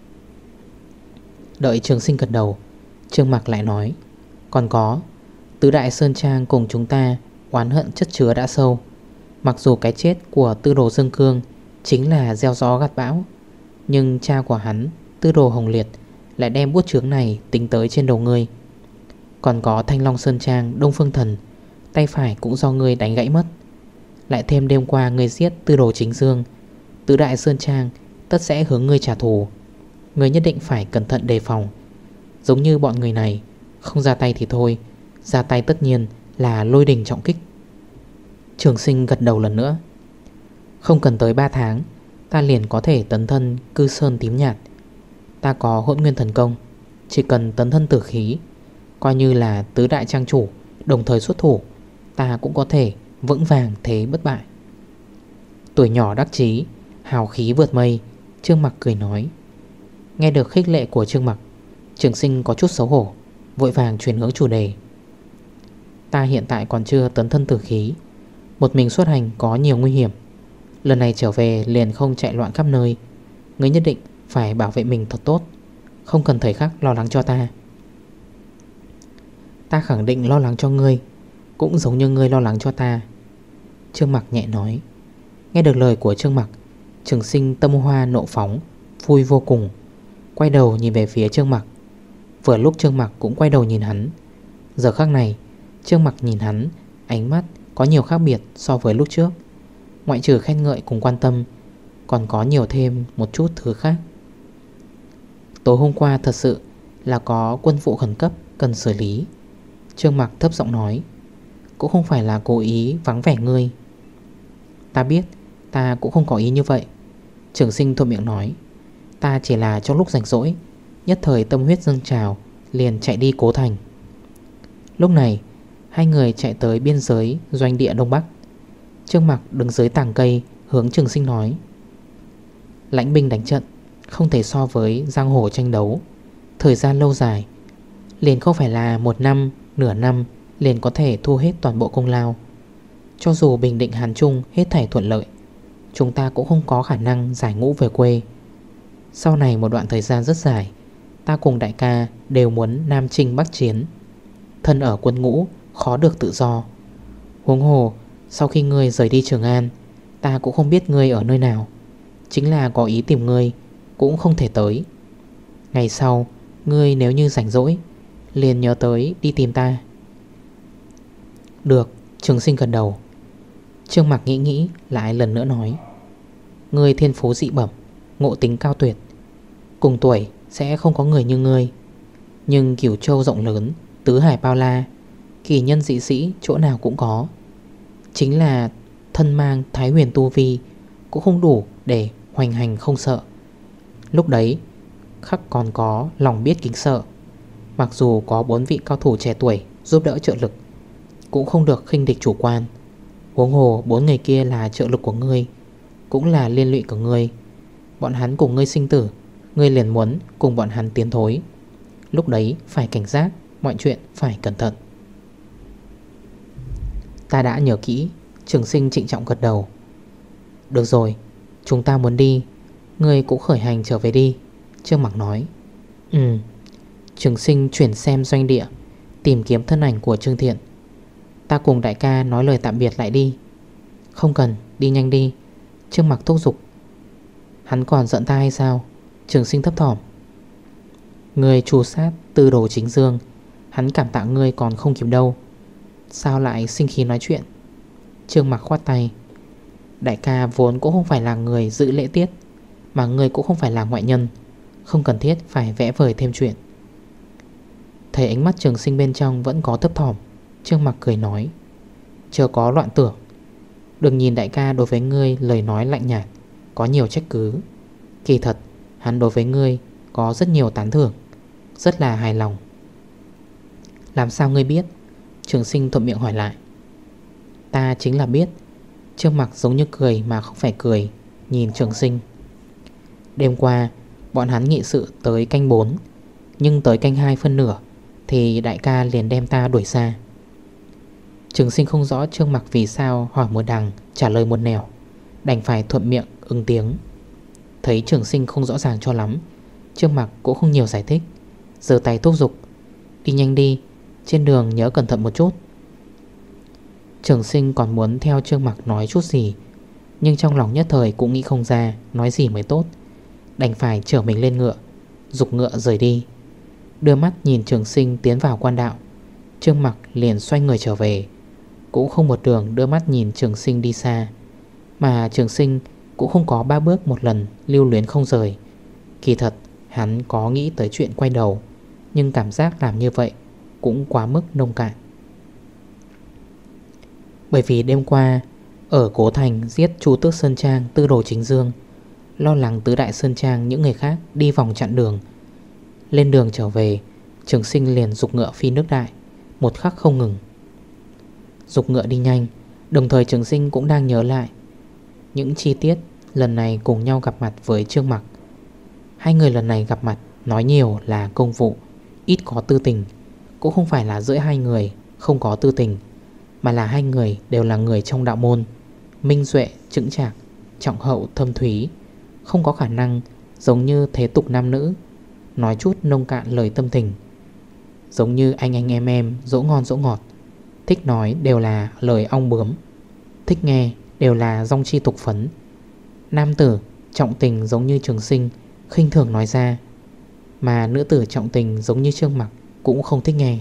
Đợi Trường Sinh gật đầu, Trương Mặc lại nói. Còn có, tứ đại sơn trang cùng chúng ta oán hận chất chứa đã sâu. Mặc dù cái chết của tư đồ Dương Cương chính là gieo gió gặt bão, nhưng cha của hắn, tư đồ Hồng Liệt, lại đem bút chướng này tính tới trên đầu ngươi. Còn có Thanh Long Sơn Trang Đông Phương Thần, tay phải cũng do ngươi đánh gãy mất. Lại thêm đêm qua ngươi giết tư đồ Chính Dương, tứ đại Sơn Trang tất sẽ hướng ngươi trả thù. Ngươi nhất định phải cẩn thận đề phòng. Giống như bọn người này, không ra tay thì thôi, ra tay tất nhiên là lôi đình trọng kích. Trường Sinh gật đầu lần nữa. Không cần tới ba tháng, ta liền có thể tấn thân cư sơn tím nhạt. Ta có hỗn nguyên thần công, chỉ cần tấn thân tử khí, coi như là tứ đại trang chủ đồng thời xuất thủ, ta cũng có thể vững vàng thế bất bại. Tuổi nhỏ đắc chí, hào khí vượt mây, Trương Mặc cười nói. Nghe được khích lệ của Trương Mặc, Trường Sinh có chút xấu hổ, vội vàng chuyển hướng chủ đề. Ta hiện tại còn chưa tấn thân tử khí, một mình xuất hành có nhiều nguy hiểm. Lần này trở về liền không chạy loạn khắp nơi. Ngươi nhất định phải bảo vệ mình thật tốt, không cần thời khắc lo lắng cho ta. Ta khẳng định lo lắng cho ngươi, cũng giống như ngươi lo lắng cho ta, Trương Mặc nhẹ nói. Nghe được lời của Trương Mặc, Trường Sinh tâm hoa nộ phóng, vui vô cùng, quay đầu nhìn về phía Trương Mặc. Vừa lúc Trương Mặc cũng quay đầu nhìn hắn. Giờ khắc này Trương Mặc nhìn hắn, ánh mắt có nhiều khác biệt so với lúc trước. Ngoại trừ khen ngợi cùng quan tâm, còn có nhiều thêm một chút thứ khác. Tối hôm qua thật sự là có quân vụ khẩn cấp cần xử lý. Trương Mặc thấp giọng nói. Cũng không phải là cố ý vắng vẻ ngươi. Ta biết, ta cũng không có ý như vậy. Trường Sinh thuận miệng nói. Ta chỉ là trong lúc rảnh rỗi, nhất thời tâm huyết dâng trào, liền chạy đi Cố Thành. Lúc này hai người chạy tới biên giới doanh địa Đông Bắc. Trương Mặc đứng dưới tàng cây hướng Trường Sinh nói. Lãnh binh đánh trận không thể so với giang hồ tranh đấu. Thời gian lâu dài, liền không phải là một năm, nửa năm liền có thể thu hết toàn bộ công lao. Cho dù bình định Hán Trung hết thảy thuận lợi, chúng ta cũng không có khả năng giải ngũ về quê. Sau này một đoạn thời gian rất dài, ta cùng đại ca đều muốn Nam Chinh Bắc Chiến. Thân ở quân ngũ khó được tự do. Huống hồ sau khi ngươi rời đi Trường An, ta cũng không biết ngươi ở nơi nào. Chính là có ý tìm ngươi cũng không thể tới. Ngày sau ngươi nếu như rảnh rỗi, liền nhớ tới đi tìm ta. Được. Trường Sinh gật đầu. Trương Mặc nghĩ nghĩ lại lần nữa nói. Ngươi thiên phú dị bẩm, ngộ tính cao tuyệt, cùng tuổi sẽ không có người như ngươi. Nhưng Cửu Châu rộng lớn, tứ hải bao la, kỳ nhân dị sĩ chỗ nào cũng có. Chính là thân mang Thái Huyền tu vi cũng không đủ để hoành hành không sợ. Lúc đấy khắc còn có lòng biết kính sợ. Mặc dù có bốn vị cao thủ trẻ tuổi giúp đỡ trợ lực, cũng không được khinh địch chủ quan. Huống hồ bốn người kia là trợ lực của ngươi, cũng là liên lụy của ngươi. Bọn hắn cùng ngươi sinh tử, ngươi liền muốn cùng bọn hắn tiến thối. Lúc đấy phải cảnh giác, mọi chuyện phải cẩn thận. Ta đã nhớ kỹ. Trường Sinh trịnh trọng gật đầu. Được rồi, chúng ta muốn đi, ngươi cũng khởi hành trở về đi. Trương Mặc nói. Ừ. Trường Sinh chuyển xem doanh địa, tìm kiếm thân ảnh của Trương Thiện. Ta cùng đại ca nói lời tạm biệt lại đi. Không cần, đi nhanh đi. Trương Mặc thúc giục. Hắn còn giận ta hay sao? Trường Sinh thấp thỏm. Ngươi trù sát tư đồ chính dương, hắn cảm tạ ngươi còn không kịp đâu, sao lại sinh khí nói chuyện? Trương Mặc khoát tay. Đại ca vốn cũng không phải là người giữ lễ tiết, mà ngươi cũng không phải là ngoại nhân, không cần thiết phải vẽ vời thêm chuyện. Thấy ánh mắt Trường Sinh bên trong vẫn có thấp thỏm, Trương Mặc cười nói. Chưa có loạn tưởng. Đừng nhìn đại ca đối với ngươi lời nói lạnh nhạt, có nhiều trách cứ. Kỳ thật hắn đối với ngươi có rất nhiều tán thưởng, rất là hài lòng. Làm sao ngươi biết? Trường Sinh thuận miệng hỏi lại. Ta chính là biết. Trương Mặc giống như cười mà không phải cười, nhìn Trường Sinh. Đêm qua bọn hắn nghị sự tới canh bốn, nhưng tới canh hai phân nửa thì đại ca liền đem ta đuổi xa. Trường Sinh không rõ Trương Mặc vì sao hỏi một đằng trả lời một nẻo, đành phải thuận miệng ứng tiếng. Thấy Trường Sinh không rõ ràng cho lắm, Trương Mặc cũng không nhiều giải thích, giơ tay thúc giục. Đi nhanh đi, trên đường nhớ cẩn thận một chút. Trường Sinh còn muốn theo Trương Mặc nói chút gì, nhưng trong lòng nhất thời cũng nghĩ không ra nói gì mới tốt, đành phải chở mình lên ngựa, giục ngựa rời đi. Đưa mắt nhìn Trường Sinh tiến vào quan đạo, Trương Mặc liền xoay người trở về, cũng không một đường đưa mắt nhìn Trường Sinh đi xa. Mà Trường Sinh cũng không có ba bước một lần lưu luyến không rời. Kỳ thật hắn có nghĩ tới chuyện quay đầu, nhưng cảm giác làm như vậy cũng quá mức nông cạn. Bởi vì đêm qua ở Cố Thành giết Chu Tước Sơn Trang tư đồ chính dương, lo lắng tứ đại Sơn Trang những người khác đi vòng chặn đường. Lên đường trở về, Trường Sinh liền giục ngựa phi nước đại, một khắc không ngừng. Giục ngựa đi nhanh, đồng thời Trường Sinh cũng đang nhớ lại những chi tiết lần này cùng nhau gặp mặt với Trương Mặc. Hai người lần này gặp mặt nói nhiều là công vụ, ít có tư tình. Cũng không phải là giữa hai người không có tư tình, mà là hai người đều là người trong đạo môn, minh duệ, chững chạc, trọng hậu, thâm thúy, không có khả năng giống như thế tục nam nữ nói chút nông cạn lời tâm tình. Giống như anh anh em em, dỗ ngon dỗ ngọt, thích nói đều là lời ong bướm, thích nghe đều là dong chi tục phấn. Nam tử trọng tình giống như Trường Sinh khinh thường nói ra, mà nữ tử trọng tình giống như Trương Mặc cũng không thích nghe.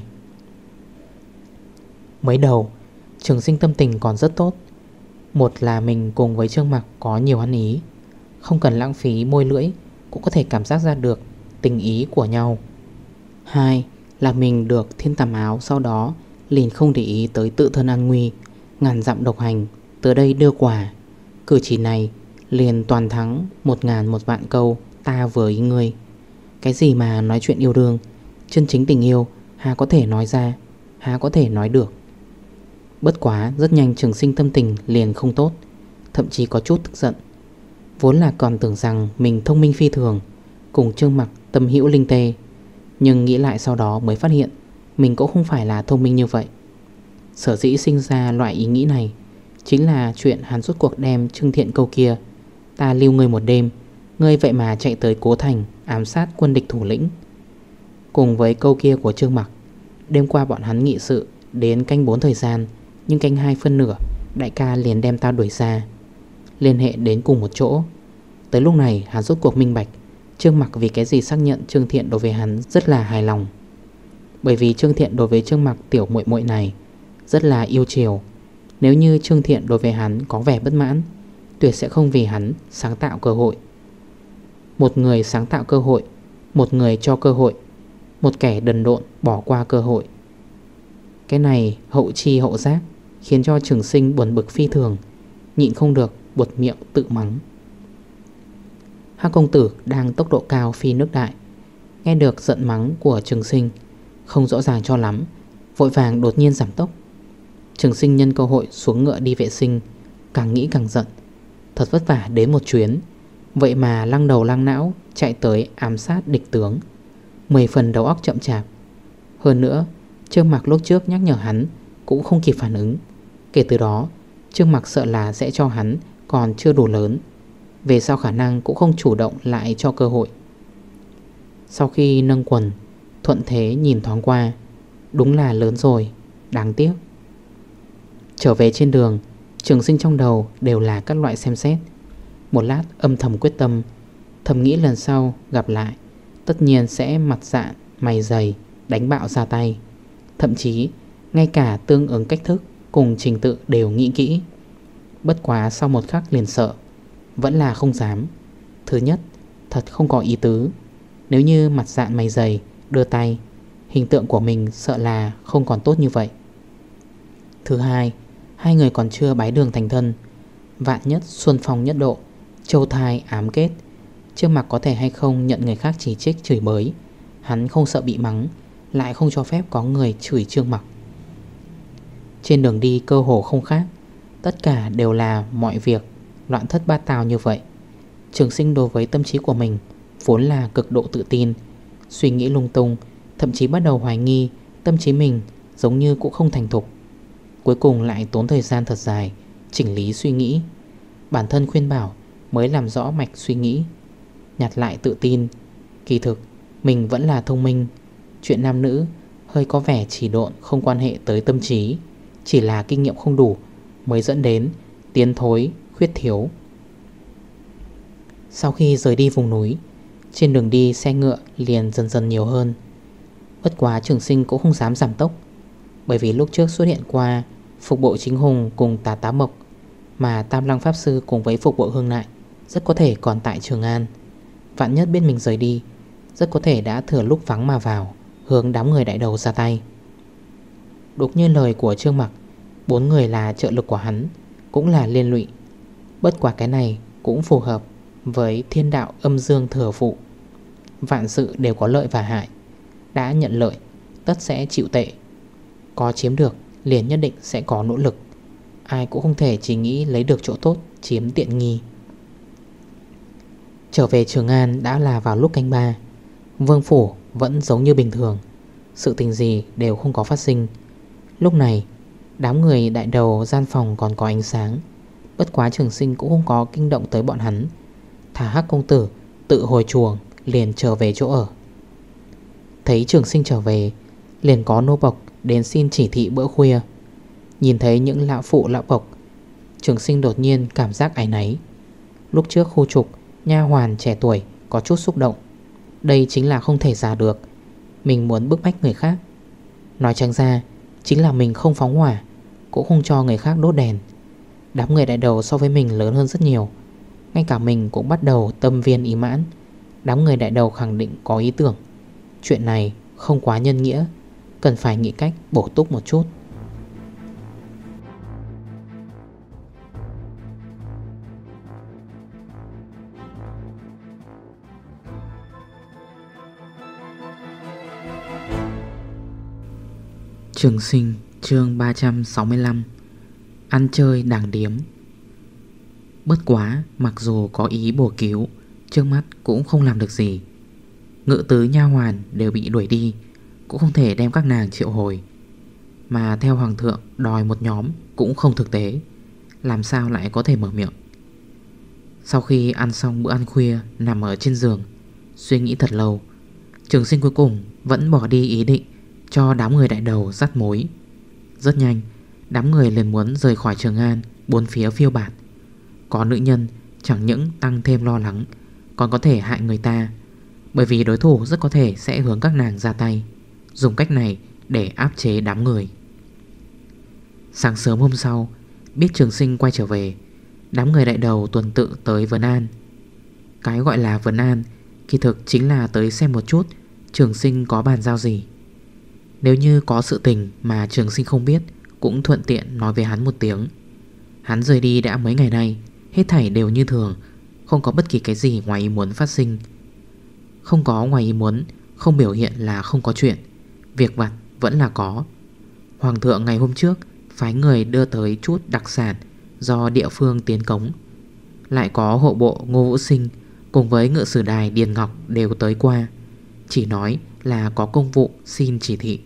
Mới đầu Trường Sinh tâm tình còn rất tốt. Một là mình cùng với Trương Mặc có nhiều ăn ý, không cần lãng phí môi lưỡi cũng có thể cảm giác ra được tình ý của nhau. Hai là mình được thiên tàm áo, sau đó liền không để ý tới tự thân an nguy, ngàn dặm độc hành tới đây đưa quà. Cử chỉ này liền toàn thắng một ngàn một vạn câu ta với ngươi. Cái gì mà nói chuyện yêu đương, chân chính tình yêu há có thể nói ra, há có thể nói được. Bất quá rất nhanh Trường Sinh tâm tình liền không tốt, thậm chí có chút tức giận. Vốn là còn tưởng rằng mình thông minh phi thường, cùng Trương Mặc tâm hữu linh tê, nhưng nghĩ lại sau đó mới phát hiện mình cũng không phải là thông minh như vậy. Sở dĩ sinh ra loại ý nghĩ này chính là chuyện hắn rốt cuộc đem Trương Thiện câu kia, ta lưu ngươi một đêm, ngươi vậy mà chạy tới Cố Thành ám sát quân địch thủ lĩnh, cùng với câu kia của Trương Mặc. Đêm qua bọn hắn nghị sự đến canh bốn thời gian, nhưng canh hai phân nửa đại ca liền đem ta đuổi ra, liên hệ đến cùng một chỗ. Tới lúc này hắn rốt cuộc minh bạch Trương Mặc vì cái gì xác nhận Trương Thiện đối với hắn rất là hài lòng. Bởi vì Trương Thiện đối với Trương Mặc tiểu muội muội này rất là yêu chiều. Nếu như Trương Thiện đối với hắn có vẻ bất mãn, tuyệt sẽ không vì hắn sáng tạo cơ hội. Một người sáng tạo cơ hội, một người cho cơ hội, một kẻ đần độn bỏ qua cơ hội. Cái này hậu chi hậu giác, khiến cho Trường Sinh buồn bực phi thường, nhịn không được buột miệng tự mắng. Hắc công tử đang tốc độ cao phi nước đại, nghe được giận mắng của Trường Sinh không rõ ràng cho lắm, vội vàng đột nhiên giảm tốc. Trường Sinh nhân cơ hội xuống ngựa đi vệ sinh, càng nghĩ càng giận. Thật vất vả đến một chuyến, vậy mà lăng đầu lăng não chạy tới ám sát địch tướng, mười phần đầu óc chậm chạp. Hơn nữa Trương Mặc lúc trước nhắc nhở hắn cũng không kịp phản ứng. Kể từ đó Trương Mặc sợ là sẽ cho hắn còn chưa đủ lớn, về sau khả năng cũng không chủ động lại cho cơ hội. Sau khi nâng quần, thuận thế nhìn thoáng qua, đúng là lớn rồi, đáng tiếc. Trở về trên đường, Trường Sinh trong đầu đều là các loại xem xét. Một lát âm thầm quyết tâm, thầm nghĩ lần sau gặp lại tất nhiên sẽ mặt dạ mày dày đánh bạo ra tay. Thậm chí ngay cả tương ứng cách thức cùng trình tự đều nghĩ kỹ. Bất quá sau một khắc liền sợ, vẫn là không dám. Thứ nhất, thật không có ý tứ. Nếu như mặt dạ mày dày đưa tay, hình tượng của mình sợ là không còn tốt như vậy. Thứ hai, hai người còn chưa bái đường thành thân, vạn nhất xuân phong nhất độ, châu thai ám kết, Trương Mặc có thể hay không nhận người khác chỉ trích chửi bới. Hắn không sợ bị mắng, lại không cho phép có người chửi Trương Mặc. Trên đường đi cơ hồ không khác, tất cả đều là mọi việc loạn thất bát tao như vậy. Trường Sinh đối với tâm trí của mình vốn là cực độ tự tin, suy nghĩ lung tung, thậm chí bắt đầu hoài nghi tâm trí mình giống như cũng không thành thục. Cuối cùng lại tốn thời gian thật dài chỉnh lý suy nghĩ, bản thân khuyên bảo mới làm rõ mạch suy nghĩ, nhặt lại tự tin. Kỳ thực mình vẫn là thông minh. Chuyện nam nữ hơi có vẻ chỉ độn không quan hệ tới tâm trí, chỉ là kinh nghiệm không đủ mới dẫn đến tiến thối khuyết thiếu. Sau khi rời đi vùng núi, trên đường đi xe ngựa liền dần dần nhiều hơn. Bất quá Trường Sinh cũng không dám giảm tốc, bởi vì lúc trước xuất hiện qua Phục Bộ Chính Hùng cùng Tà Tá Mộc, mà Tam Lăng Pháp Sư cùng với Phục Bộ Hương Nại rất có thể còn tại Trường An. Vạn nhất biết mình rời đi, rất có thể đã thừa lúc vắng mà vào, hướng đám người đại đầu ra tay. Đúng như lời của Trương Mặc, bốn người là trợ lực của hắn, cũng là liên lụy. Bất quả cái này cũng phù hợp với thiên đạo âm dương thừa phụ, vạn sự đều có lợi và hại. Đã nhận lợi tất sẽ chịu tệ, có chiếm được liền nhất định sẽ có nỗ lực. Ai cũng không thể chỉ nghĩ lấy được chỗ tốt chiếm tiện nghi. Trở về Trường An đã là vào lúc canh ba. Vương phủ vẫn giống như bình thường, sự tình gì đều không có phát sinh. Lúc này đám người đại đầu gian phòng còn có ánh sáng. Bất quá Trường Sinh cũng không có kinh động tới bọn hắn, thả Hắc công tử tự hồi chuồng liền trở về chỗ ở. Thấy Trường Sinh trở về, liền có nô bộc đến xin chỉ thị bữa khuya. Nhìn thấy những lão phụ lão bộc Trường Sinh đột nhiên cảm giác áy náy. Lúc trước khu trục nha hoàn trẻ tuổi có chút xúc động. Đây chính là không thể giả được. Mình muốn bức bách người khác. Nói trắng ra chính là mình không phóng hỏa, cũng không cho người khác đốt đèn. Đám người đại đầu so với mình lớn hơn rất nhiều. Ngay cả mình cũng bắt đầu tâm viên ý mãn. Đám người đại đầu khẳng định có ý tưởng. Chuyện này không quá nhân nghĩa, cần phải nghĩ cách bổ túc một chút. Trường Sinh chương ba trăm sáu mươi lăm. Ăn chơi đảng điếm. Bất quá mặc dù có ý bổ cứu, trước mắt cũng không làm được gì. Ngự tứ nha hoàn đều bị đuổi đi, cũng không thể đem các nàng triệu hồi. Mà theo hoàng thượng đòi một nhóm cũng không thực tế, làm sao lại có thể mở miệng. Sau khi ăn xong bữa ăn khuya, nằm ở trên giường suy nghĩ thật lâu, Trường Sinh cuối cùng vẫn bỏ đi ý định cho đám người đại đầu dắt mối. Rất nhanh, đám người liền muốn rời khỏi Trường An, bốn phía phiêu bạt. Có nữ nhân chẳng những tăng thêm lo lắng, còn có thể hại người ta, bởi vì đối thủ rất có thể sẽ hướng các nàng ra tay, dùng cách này để áp chế đám người. Sáng sớm hôm sau, biết Trường Sinh quay trở về, đám người đại đầu tuần tự tới Vân An. Cái gọi là Vân An kỳ thực chính là tới xem một chút Trường Sinh có bàn giao gì. Nếu như có sự tình mà Trường Sinh không biết, cũng thuận tiện nói với hắn một tiếng. Hắn rời đi đã mấy ngày nay, hết thảy đều như thường, không có bất kỳ cái gì ngoài ý muốn phát sinh. Không có ngoài ý muốn không biểu hiện là không có chuyện, việc vặt vẫn là có. Hoàng thượng ngày hôm trước phái người đưa tới chút đặc sản do địa phương tiến cống. Lại có hộ bộ Ngô Vũ Sinh cùng với ngự sử đài Điền Ngọc đều tới qua, chỉ nói là có công vụ xin chỉ thị.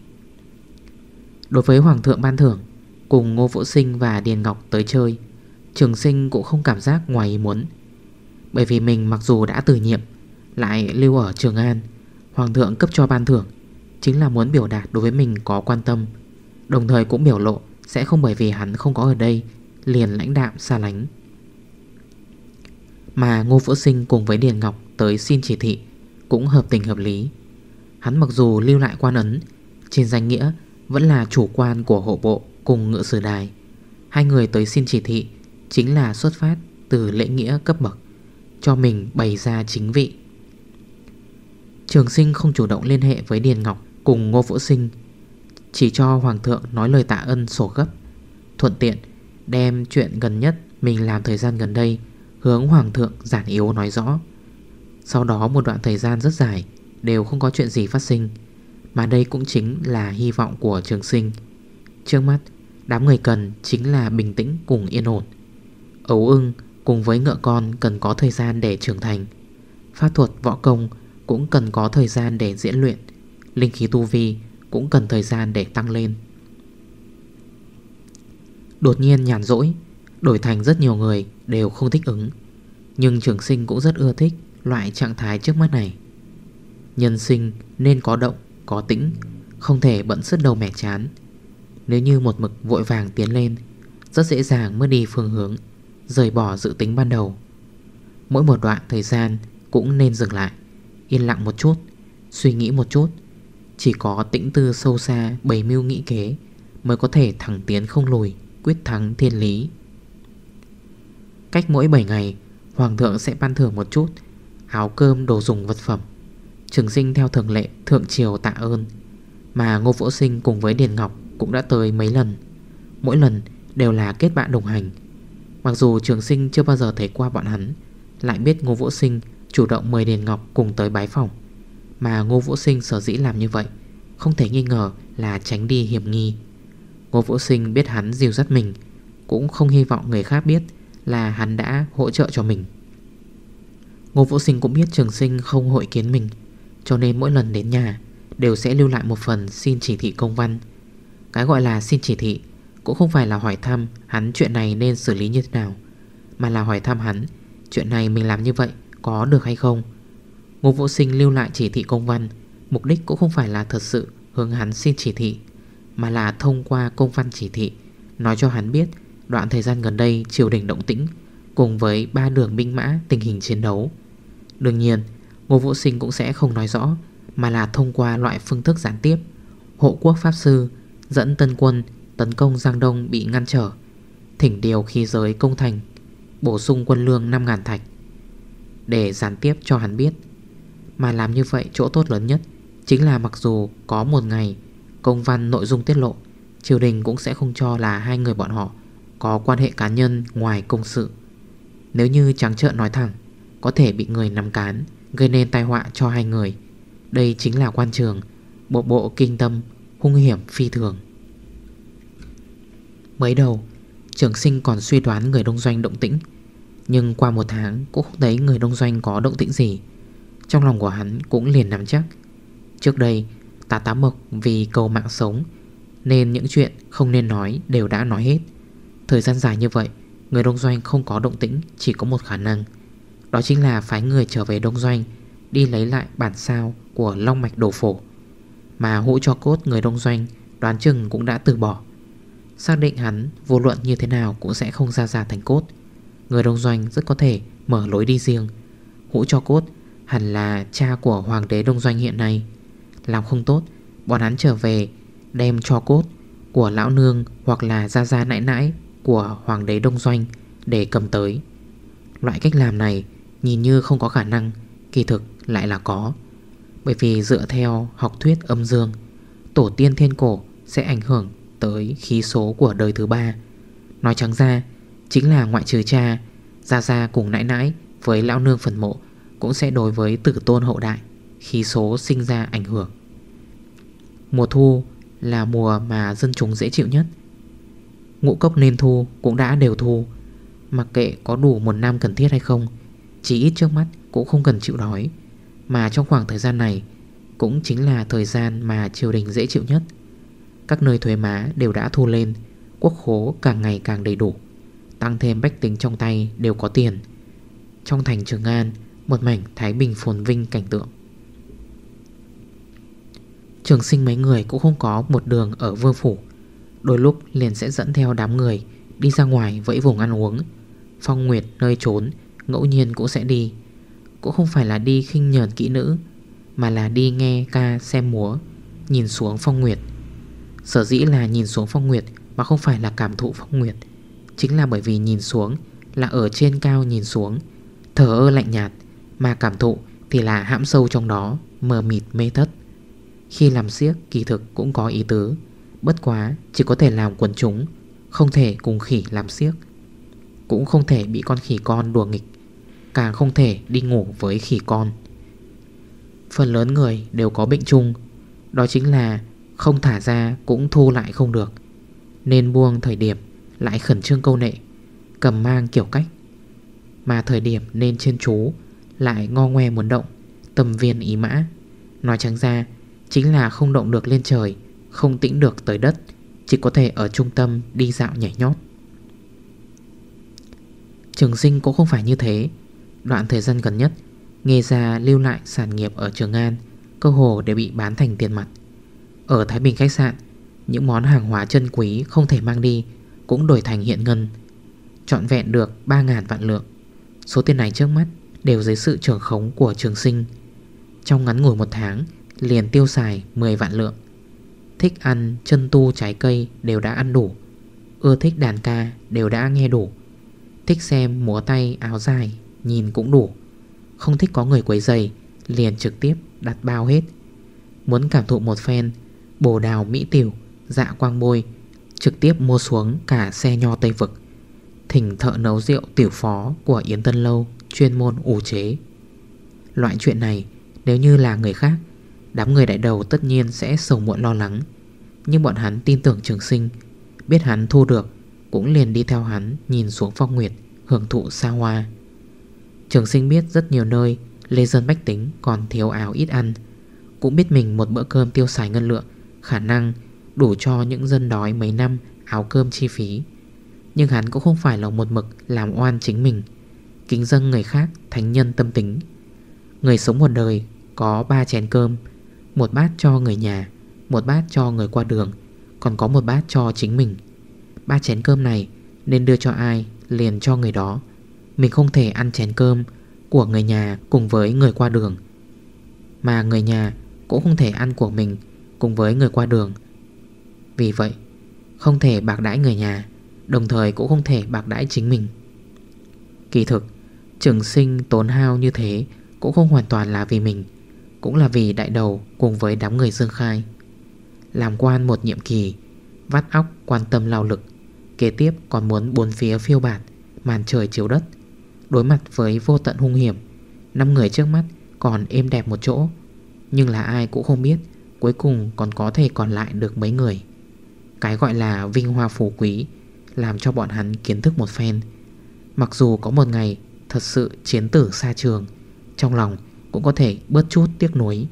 Đối với Hoàng thượng ban thưởng cùng Ngô Vũ Sinh và Điền Ngọc tới chơi, Trường Sinh cũng không cảm giác ngoài ý muốn. Bởi vì mình mặc dù đã từ nhiệm, lại lưu ở Trường An, Hoàng thượng cấp cho ban thưởng chính là muốn biểu đạt đối với mình có quan tâm, đồng thời cũng biểu lộ sẽ không bởi vì hắn không có ở đây liền lãnh đạm xa lánh. Mà Ngô Vũ Sinh cùng với Điền Ngọc tới xin chỉ thị cũng hợp tình hợp lý. Hắn mặc dù lưu lại quan ấn, trên danh nghĩa vẫn là chủ quan của hộ bộ cùng ngự sử đài. Hai người tới xin chỉ thị chính là xuất phát từ lễ nghĩa cấp bậc, cho mình bày ra chính vị. Trường Sinh không chủ động liên hệ với Điền Ngọc cùng Ngô Vũ Sinh, chỉ cho Hoàng thượng nói lời tạ ơn sổ gấp, thuận tiện đem chuyện gần nhất mình làm thời gian gần đây hướng Hoàng thượng giản yếu nói rõ. Sau đó một đoạn thời gian rất dài đều không có chuyện gì phát sinh, mà đây cũng chính là hy vọng của Trường Sinh. Trước mắt đám người cần chính là bình tĩnh cùng yên ổn. Ấu ưng cùng với ngựa con cần có thời gian để trưởng thành, pháp thuật võ công cũng cần có thời gian để diễn luyện, linh khí tu vi cũng cần thời gian để tăng lên. Đột nhiên nhàn rỗi, đổi thành rất nhiều người đều không thích ứng, nhưng Trường Sinh cũng rất ưa thích loại trạng thái trước mắt này. Nhân sinh nên có động, có tĩnh, không thể bận sứt đầu mẻ chán. Nếu như một mực vội vàng tiến lên, rất dễ dàng mất đi phương hướng, rời bỏ dự tính ban đầu. Mỗi một đoạn thời gian cũng nên dừng lại, yên lặng một chút, suy nghĩ một chút. Chỉ có tĩnh tư sâu xa, bày mưu nghĩ kế mới có thể thẳng tiến không lùi, quyết thắng thiên lý. Cách mỗi bảy ngày, Hoàng thượng sẽ ban thưởng một chút áo cơm, đồ dùng vật phẩm. Trường Sinh theo thường lệ thượng triều tạ ơn. Mà Ngô Vũ Sinh cùng với Điền Ngọc cũng đã tới mấy lần, mỗi lần đều là kết bạn đồng hành. Mặc dù Trường Sinh chưa bao giờ thấy qua bọn hắn, lại biết Ngô Vũ Sinh chủ động mời Điền Ngọc cùng tới bái phỏng. Mà Ngô Vũ Sinh sở dĩ làm như vậy, không thể nghi ngờ là tránh đi hiểm nghi. Ngô Vũ Sinh biết hắn dìu dắt mình, cũng không hy vọng người khác biết là hắn đã hỗ trợ cho mình. Ngô Vũ Sinh cũng biết Trường Sinh không hội kiến mình, cho nên mỗi lần đến nhà đều sẽ lưu lại một phần xin chỉ thị công văn. Cái gọi là xin chỉ thị cũng không phải là hỏi thăm hắn chuyện này nên xử lý như thế nào, mà là hỏi thăm hắn chuyện này mình làm như vậy có được hay không. Ngô Vũ Sinh lưu lại chỉ thị công văn, mục đích cũng không phải là thật sự hướng hắn xin chỉ thị, mà là thông qua công văn chỉ thị nói cho hắn biết đoạn thời gian gần đây triều đình động tĩnh cùng với ba đường binh mã tình hình chiến đấu. Đương nhiên Ngô Vũ Sinh cũng sẽ không nói rõ, mà là thông qua loại phương thức gián tiếp. Hộ quốc pháp sư dẫn tân quân tấn công Giang Đông bị ngăn trở, thỉnh điều khí giới công thành, bổ sung quân lương năm ngàn thạch, để gián tiếp cho hắn biết. Mà làm như vậy chỗ tốt lớn nhất chính là mặc dù có một ngày công văn nội dung tiết lộ, triều đình cũng sẽ không cho là hai người bọn họ có quan hệ cá nhân ngoài công sự. Nếu như trắng trợn nói thẳng, có thể bị người nắm cán, gây nên tai họa cho hai người. Đây chính là quan trường, bộ bộ kinh tâm, hung hiểm phi thường. Mới đầu Trường Sinh còn suy đoán người đông doanh động tĩnh, nhưng qua một tháng cũng không thấy người đông doanh có động tĩnh gì. Trong lòng của hắn cũng liền nắm chắc. Trước đây Tà Tá Mộc vì cầu mạng sống nên những chuyện không nên nói đều đã nói hết. Thời gian dài như vậy, người đông doanh không có động tĩnh chỉ có một khả năng, đó chính là phái người trở về đông doanh đi lấy lại bản sao của Long Mạch Đồ Phổ. Mà hũ cho cốt người đông doanh đoán chừng cũng đã từ bỏ. Xác định hắn vô luận như thế nào cũng sẽ không ra ra thành cốt. Người đông doanh rất có thể mở lối đi riêng. Hũ cho cốt hẳn là cha của hoàng đế đông doanh hiện nay. Làm không tốt, bọn hắn trở về đem cho cốt của lão nương hoặc là gia gia nãi nãi của hoàng đế đông doanh để cầm tới. Loại cách làm này nhìn như không có khả năng, kỳ thực lại là có. Bởi vì dựa theo học thuyết âm dương, tổ tiên thiên cổ sẽ ảnh hưởng tới khí số của đời thứ ba. Nói trắng ra chính là ngoại trừ cha, gia gia cùng nãi nãi với lão nương phần mộ cũng sẽ đối với tử tôn hậu đại khí số sinh ra ảnh hưởng. Mùa thu là mùa mà dân chúng dễ chịu nhất. Ngũ cốc nên thu cũng đã đều thu. Mặc kệ có đủ một năm cần thiết hay không, chỉ ít trước mắt cũng không cần chịu đói. Mà trong khoảng thời gian này cũng chính là thời gian mà triều đình dễ chịu nhất. Các nơi thuế má đều đã thu lên, quốc khố càng ngày càng đầy đủ, tăng thêm bách tính trong tay đều có tiền. Trong thành Trường An, một mảnh thái bình phồn vinh cảnh tượng. Trường Sinh mấy người cũng không có một đường ở vương phủ, đôi lúc liền sẽ dẫn theo đám người đi ra ngoài vẫy vùng ăn uống. Phong Nguyệt nơi trốn ngẫu nhiên cũng sẽ đi. Cũng không phải là đi khinh nhờn kỹ nữ, mà là đi nghe ca xem múa, nhìn xuống Phong Nguyệt. Sở dĩ là nhìn xuống Phong Nguyệt mà không phải là cảm thụ Phong Nguyệt, chính là bởi vì nhìn xuống là ở trên cao nhìn xuống, thờ ơ lạnh nhạt, mà cảm thụ thì là hãm sâu trong đó, mờ mịt mê thất. Khi làm xiếc kỳ thực cũng có ý tứ, bất quá chỉ có thể làm quần chúng, không thể cùng khỉ làm xiếc, cũng không thể bị con khỉ con đùa nghịch, càng không thể đi ngủ với khỉ con. Phần lớn người đều có bệnh chung, đó chính là không thả ra cũng thu lại không được, nên buông thời điểm lại khẩn trương câu nệ, cầm mang kiểu cách. Mà thời điểm nên trên chú lại ngo ngoe muốn động, tâm viên ý mã. Nói trắng ra chính là không động được lên trời, không tĩnh được tới đất, chỉ có thể ở trung tâm đi dạo nhảy nhót. Trường Sinh cũng không phải như thế. Đoạn thời gian gần nhất, Nghề già lưu lại sản nghiệp ở Trường An cơ hồ đều bị bán thành tiền mặt. Ở Thái Bình khách sạn, những món hàng hóa chân quý không thể mang đi cũng đổi thành hiện ngân, trọn vẹn được ba ngàn vạn lượng. Số tiền này trước mắt đều dưới sự trưởng khống của Trường Sinh. Trong ngắn ngủi một tháng liền tiêu xài mười vạn lượng. Thích ăn chân tu trái cây đều đã ăn đủ, ưa thích đàn ca đều đã nghe đủ, thích xem múa tay áo dài nhìn cũng đủ, không thích có người quấy rầy liền trực tiếp đặt bao hết. Muốn cảm thụ một phen bồ đào mỹ tiểu, dạ quang bôi, trực tiếp mua xuống cả xe nho Tây Vực. Thỉnh thợ nấu rượu tiểu phó của Yến Tân Lâu chuyên môn ủ chế. Loại chuyện này nếu như là người khác, đám người đại đầu tất nhiên sẽ sầu muộn lo lắng. Nhưng bọn hắn tin tưởng Trường Sinh, biết hắn thu được cũng liền đi theo hắn nhìn xuống phong nguyệt, hưởng thụ xa hoa. Trường Sinh biết rất nhiều nơi lê dân bách tính còn thiếu áo ít ăn, cũng biết mình một bữa cơm tiêu xài ngân lượng khả năng đủ cho những dân đói mấy năm áo cơm chi phí. Nhưng hắn cũng không phải là một mực làm oan chính mình, kính dâng người khác thánh nhân tâm tính. Người sống một đời có ba chén cơm, một bát cho người nhà, một bát cho người qua đường, còn có một bát cho chính mình. Ba chén cơm này nên đưa cho ai liền cho người đó. Mình không thể ăn chén cơm của người nhà cùng với người qua đường, mà người nhà cũng không thể ăn của mình cùng với người qua đường. Vì vậy không thể bạc đãi người nhà, đồng thời cũng không thể bạc đãi chính mình. Kỳ thực Trường Sinh tốn hao như thế cũng không hoàn toàn là vì mình, cũng là vì đại đầu cùng với đám người Dương Khai. Làm quan một nhiệm kỳ, vắt óc quan tâm lao lực, kế tiếp còn muốn bốn phía phiêu bạt, màn trời chiếu đất. Đối mặt với vô tận hung hiểm, năm người trước mắt còn êm đẹp một chỗ, nhưng là ai cũng không biết cuối cùng còn có thể còn lại được mấy người. Cái gọi là vinh hoa phú quý làm cho bọn hắn kiến thức một phen. Mặc dù có một ngày thật sự chiến tử xa trường, trong lòng cũng có thể bớt chút tiếc nuối.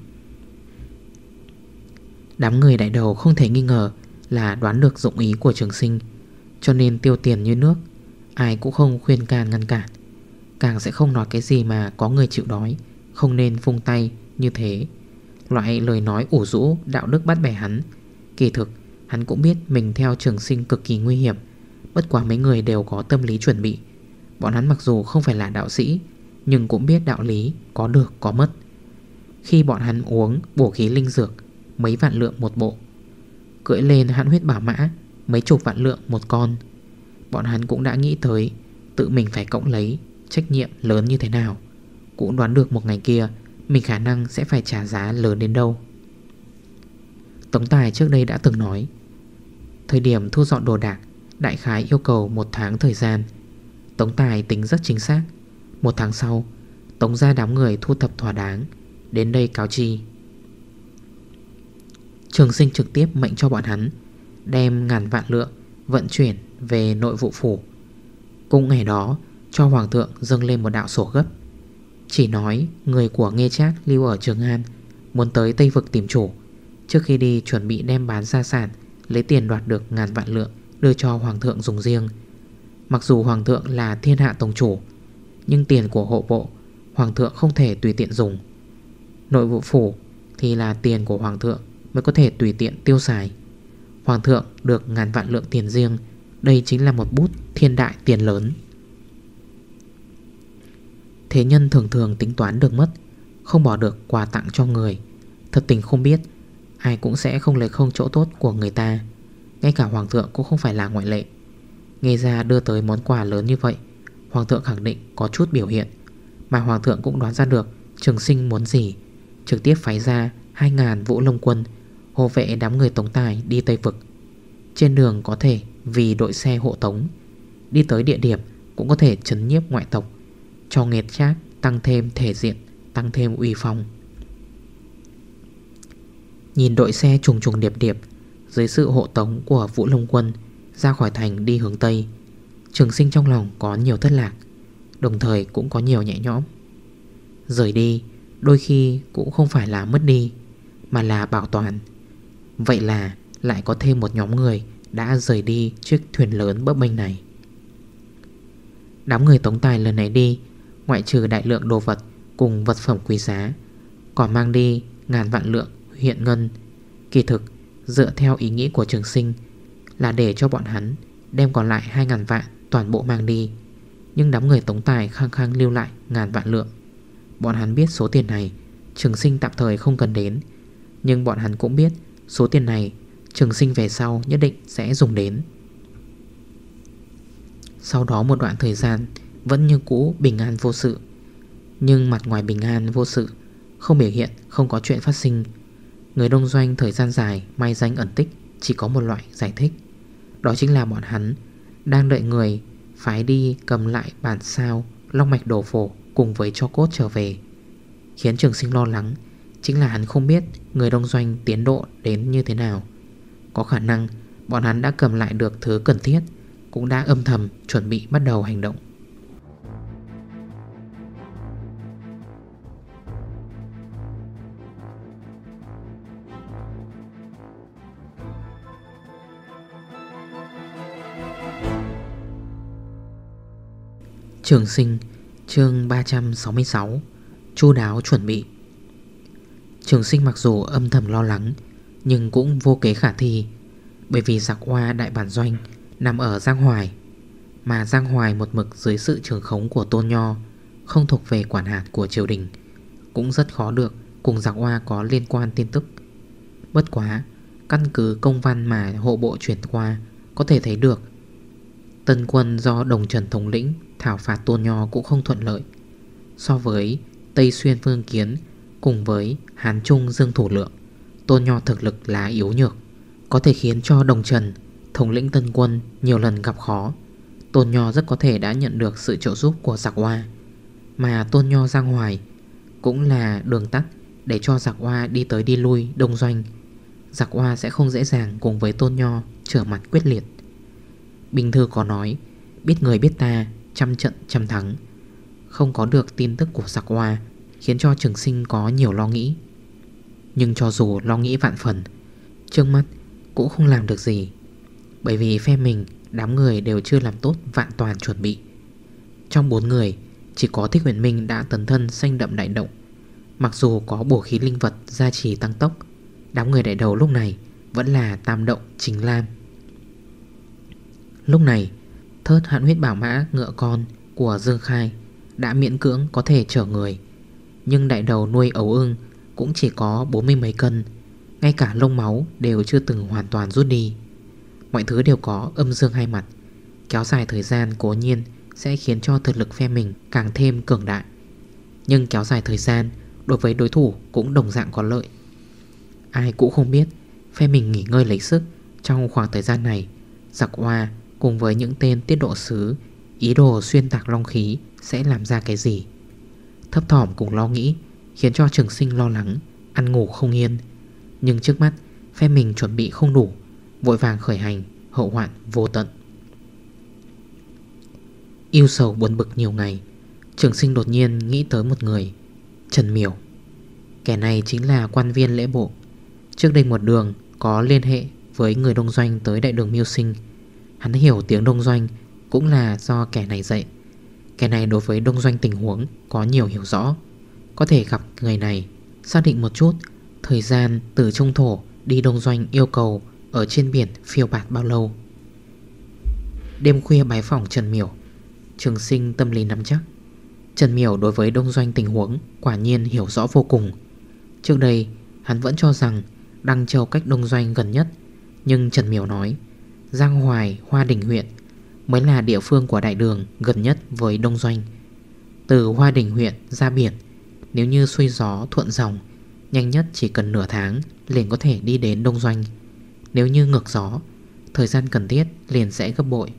Đám người đại đầu không thể nghi ngờ là đoán được dụng ý của Trường Sinh, cho nên tiêu tiền như nước. Ai cũng không khuyên can ngăn cản, càng sẽ không nói cái gì mà có người chịu đói không nên vung tay như thế. Loại lời nói ủ rũ đạo đức bắt bẻ hắn. Kỳ thực hắn cũng biết mình theo Trường Sinh cực kỳ nguy hiểm. Bất quá mấy người đều có tâm lý chuẩn bị. Bọn hắn mặc dù không phải là đạo sĩ, nhưng cũng biết đạo lý có được có mất. Khi bọn hắn uống bổ khí linh dược mấy vạn lượng một bộ, cưỡi lên hãn huyết bảo mã mấy chục vạn lượng một con, bọn hắn cũng đã nghĩ tới tự mình phải cộng lấy trách nhiệm lớn như thế nào. Cũng đoán được một ngày kia mình khả năng sẽ phải trả giá lớn đến đâu. Tống Tài trước đây đã từng nói, thời điểm thu dọn đồ đạc đại khái yêu cầu một tháng thời gian. Tống Tài tính rất chính xác. Một tháng sau, Tống ra đám người thu thập thỏa đáng, đến đây cáo chi. Trường Sinh trực tiếp mệnh cho bọn hắn đem ngàn vạn lượng vận chuyển về nội vụ phủ. Cùng ngày đó cho Hoàng thượng dâng lên một đạo sổ gấp, chỉ nói người của Nghê Trác lưu ở Trường An muốn tới Tây Vực tìm chủ, trước khi đi chuẩn bị đem bán gia sản, lấy tiền đoạt được ngàn vạn lượng đưa cho Hoàng thượng dùng riêng. Mặc dù Hoàng thượng là thiên hạ tổng chủ, nhưng tiền của hộ bộ Hoàng thượng không thể tùy tiện dùng. Nội vụ phủ thì là tiền của Hoàng thượng mới có thể tùy tiện tiêu xài. Hoàng thượng được ngàn vạn lượng tiền riêng, đây chính là một bút thiên đại tiền lớn. Thế nhân thường thường tính toán được mất, không bỏ được quà tặng cho người. Thật tình không biết, ai cũng sẽ không lấy không chỗ tốt của người ta. Ngay cả Hoàng thượng cũng không phải là ngoại lệ. Nghe ra đưa tới món quà lớn như vậy, Hoàng thượng khẳng định có chút biểu hiện. Mà Hoàng thượng cũng đoán ra được Trường Sinh muốn gì, trực tiếp phái ra hai ngàn Vũ Long quân hộ vệ đám người Tống Tài đi Tây Vực. Trên đường có thể vì đội xe hộ tống, đi tới địa điểm cũng có thể trấn nhiếp ngoại tộc, cho Nghê Trác tăng thêm thể diện, tăng thêm uy phong. Nhìn đội xe trùng trùng điệp điệp dưới sự hộ tống của Vũ Long quân ra khỏi thành đi hướng Tây, Trường Sinh trong lòng có nhiều thất lạc, đồng thời cũng có nhiều nhẹ nhõm. Rời đi đôi khi cũng không phải là mất đi, mà là bảo toàn. Vậy là lại có thêm một nhóm người đã rời đi chiếc thuyền lớn bấp bênh này. Đám người Tống Tài lần này đi, ngoại trừ đại lượng đồ vật cùng vật phẩm quý giá, còn mang đi ngàn vạn lượng hiện ngân. Kỳ thực dựa theo ý nghĩ của Trường Sinh là để cho bọn hắn đem còn lại hai ngàn vạn toàn bộ mang đi. Nhưng đám người Tống Tài khăng khăng lưu lại ngàn vạn lượng. Bọn hắn biết số tiền này Trường Sinh tạm thời không cần đến, nhưng bọn hắn cũng biết số tiền này Trường Sinh về sau nhất định sẽ dùng đến. Sau đó một đoạn thời gian vẫn như cũ bình an vô sự. Nhưng mặt ngoài bình an vô sự, không biểu hiện không có chuyện phát sinh. Người đông doanh thời gian dài mai danh ẩn tích chỉ có một loại giải thích, đó chính là bọn hắn đang đợi người phái đi cầm lại bản sao long mạch đồ phổ cùng với cho cốt trở về. Khiến Trường Sinh lo lắng chính là hắn không biết người đông doanh tiến độ đến như thế nào. Có khả năng bọn hắn đã cầm lại được thứ cần thiết, cũng đã âm thầm chuẩn bị bắt đầu hành động. Trường Sinh chương ba trăm sáu mươi sáu, chu đáo chuẩn bị. Trường Sinh mặc dù âm thầm lo lắng, nhưng cũng vô kế khả thi. Bởi vì giặc Hoa đại bản doanh nằm ở Giang Hoài, Mà Giang Hoài một mực dưới sự trường khống của Tôn Nho, không thuộc về quản hạt của triều đình, cũng rất khó được cùng giặc Hoa có liên quan tin tức. Bất quá, căn cứ công văn mà hộ bộ chuyển qua, có thể thấy được tân quân do Đồng Trần thống lĩnh thảo phạt Tôn Nho cũng không thuận lợi. So với Tây Xuyên Phương Kiến cùng với Hán Trung Dương Thủ Lượng, Tôn Nho thực lực là yếu nhược, có thể khiến cho Đồng Trần thống lĩnh tân quân nhiều lần gặp khó. Tôn Nho rất có thể đã nhận được sự trợ giúp của giặc Hoa. Mà Tôn Nho Giang Hoài cũng là đường tắt để cho giặc Hoa đi tới đi lui đông doanh. Giặc Hoa sẽ không dễ dàng cùng với Tôn Nho trở mặt quyết liệt. Binh thư có nói, biết người biết ta, trăm trận trăm thắng. Không có được tin tức của giặc Hoa khiến cho Trường Sinh có nhiều lo nghĩ. Nhưng cho dù lo nghĩ vạn phần, trước mắt cũng không làm được gì. Bởi vì phe mình đám người đều chưa làm tốt vạn toàn chuẩn bị. Trong bốn người, chỉ có Thích Huyền Minh đã tấn thân xanh đậm đại động. Mặc dù có bổ khí linh vật gia trì tăng tốc, đám người đại đầu lúc này vẫn là tam động chính lam. Lúc này, thớt hạn huyết bảo mã ngựa con của Dương Khai đã miễn cưỡng có thể chở người. Nhưng đại đầu nuôi ấu ưng cũng chỉ có bốn mươi mấy cân, ngay cả lông máu đều chưa từng hoàn toàn rút đi. Mọi thứ đều có âm dương hai mặt. Kéo dài thời gian cố nhiên sẽ khiến cho thực lực phe mình càng thêm cường đại. Nhưng kéo dài thời gian đối với đối thủ cũng đồng dạng có lợi. Ai cũng không biết phe mình nghỉ ngơi lấy sức trong khoảng thời gian này, giặc Hoa cùng với những tên tiết độ sứ ý đồ xuyên tạc long khí sẽ làm ra cái gì. Thấp thỏm cùng lo nghĩ khiến cho Trường Sinh lo lắng, ăn ngủ không yên. Nhưng trước mắt phe mình chuẩn bị không đủ, vội vàng khởi hành, hậu hoạn vô tận. Yêu sầu buồn bực nhiều ngày, Trường Sinh đột nhiên nghĩ tới một người, Trần Miểu. Kẻ này chính là quan viên lễ bộ. Trước đây một đường có liên hệ với người đông doanh tới đại đường mưu sinh. Hắn hiểu tiếng đông doanh cũng là do kẻ này dạy. Kẻ này đối với đông doanh tình huống có nhiều hiểu rõ. Có thể gặp người này, xác định một chút thời gian từ trung thổ đi đông doanh yêu cầu ở trên biển phiêu bạt bao lâu. Đêm khuya bái phỏng Trần Miểu, Trường Sinh tâm lý nắm chắc. Trần Miểu đối với đông doanh tình huống quả nhiên hiểu rõ vô cùng. Trước đây hắn vẫn cho rằng Đăng Châu cách đông doanh gần nhất. Nhưng Trần Miểu nói Giang Hoài, Hoa Đình huyện mới là địa phương của đại đường gần nhất với đông doanh. Từ Hoa Đình huyện ra biển, nếu như xuôi gió thuận dòng, nhanh nhất chỉ cần nửa tháng liền có thể đi đến đông doanh. Nếu như ngược gió, thời gian cần thiết liền sẽ gấp bội.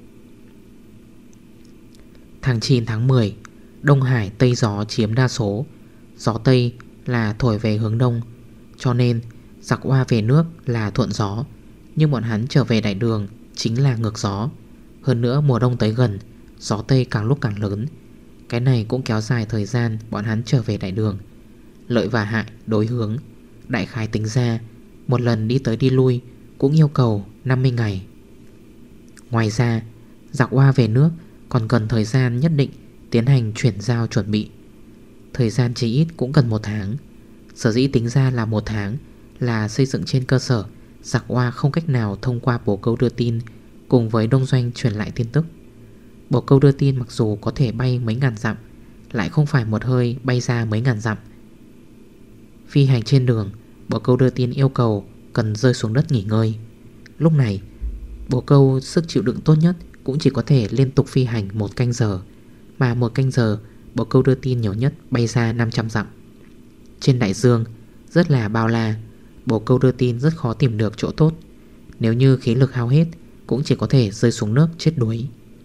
Tháng chín tháng mười, Đông Hải Tây gió chiếm đa số. Gió Tây là thổi về hướng đông, cho nên giặc Hoa về nước là thuận gió. Nhưng bọn hắn trở về đại đường chính là ngược gió. Hơn nữa mùa đông tới gần, gió Tây càng lúc càng lớn. Cái này cũng kéo dài thời gian bọn hắn trở về đại đường. Lợi và hại đối hướng. Đại khái tính ra, một lần đi tới đi lui cũng yêu cầu năm mươi ngày. Ngoài ra, giặc Hoa về nước còn cần thời gian nhất định tiến hành chuyển giao chuẩn bị. Thời gian chỉ ít cũng cần một tháng. Sở dĩ tính ra là một tháng là xây dựng trên cơ sở giặc Hoa không cách nào thông qua bổ câu đưa tin cùng với đông doanh truyền lại tin tức. Bổ câu đưa tin mặc dù có thể bay mấy ngàn dặm, lại không phải một hơi bay ra mấy ngàn dặm. Phi hành trên đường, bổ câu đưa tin yêu cầu cần rơi xuống đất nghỉ ngơi. Lúc này, bổ câu sức chịu đựng tốt nhất cũng chỉ có thể liên tục phi hành một canh giờ. Mà một canh giờ, bổ câu đưa tin nhiều nhất bay ra năm trăm dặm. Trên đại dương, rất là bao la, bổ câu đưa tin rất khó tìm được chỗ tốt. Nếu như khí lực hao hết, cũng chỉ có thể rơi xuống nước chết đuối.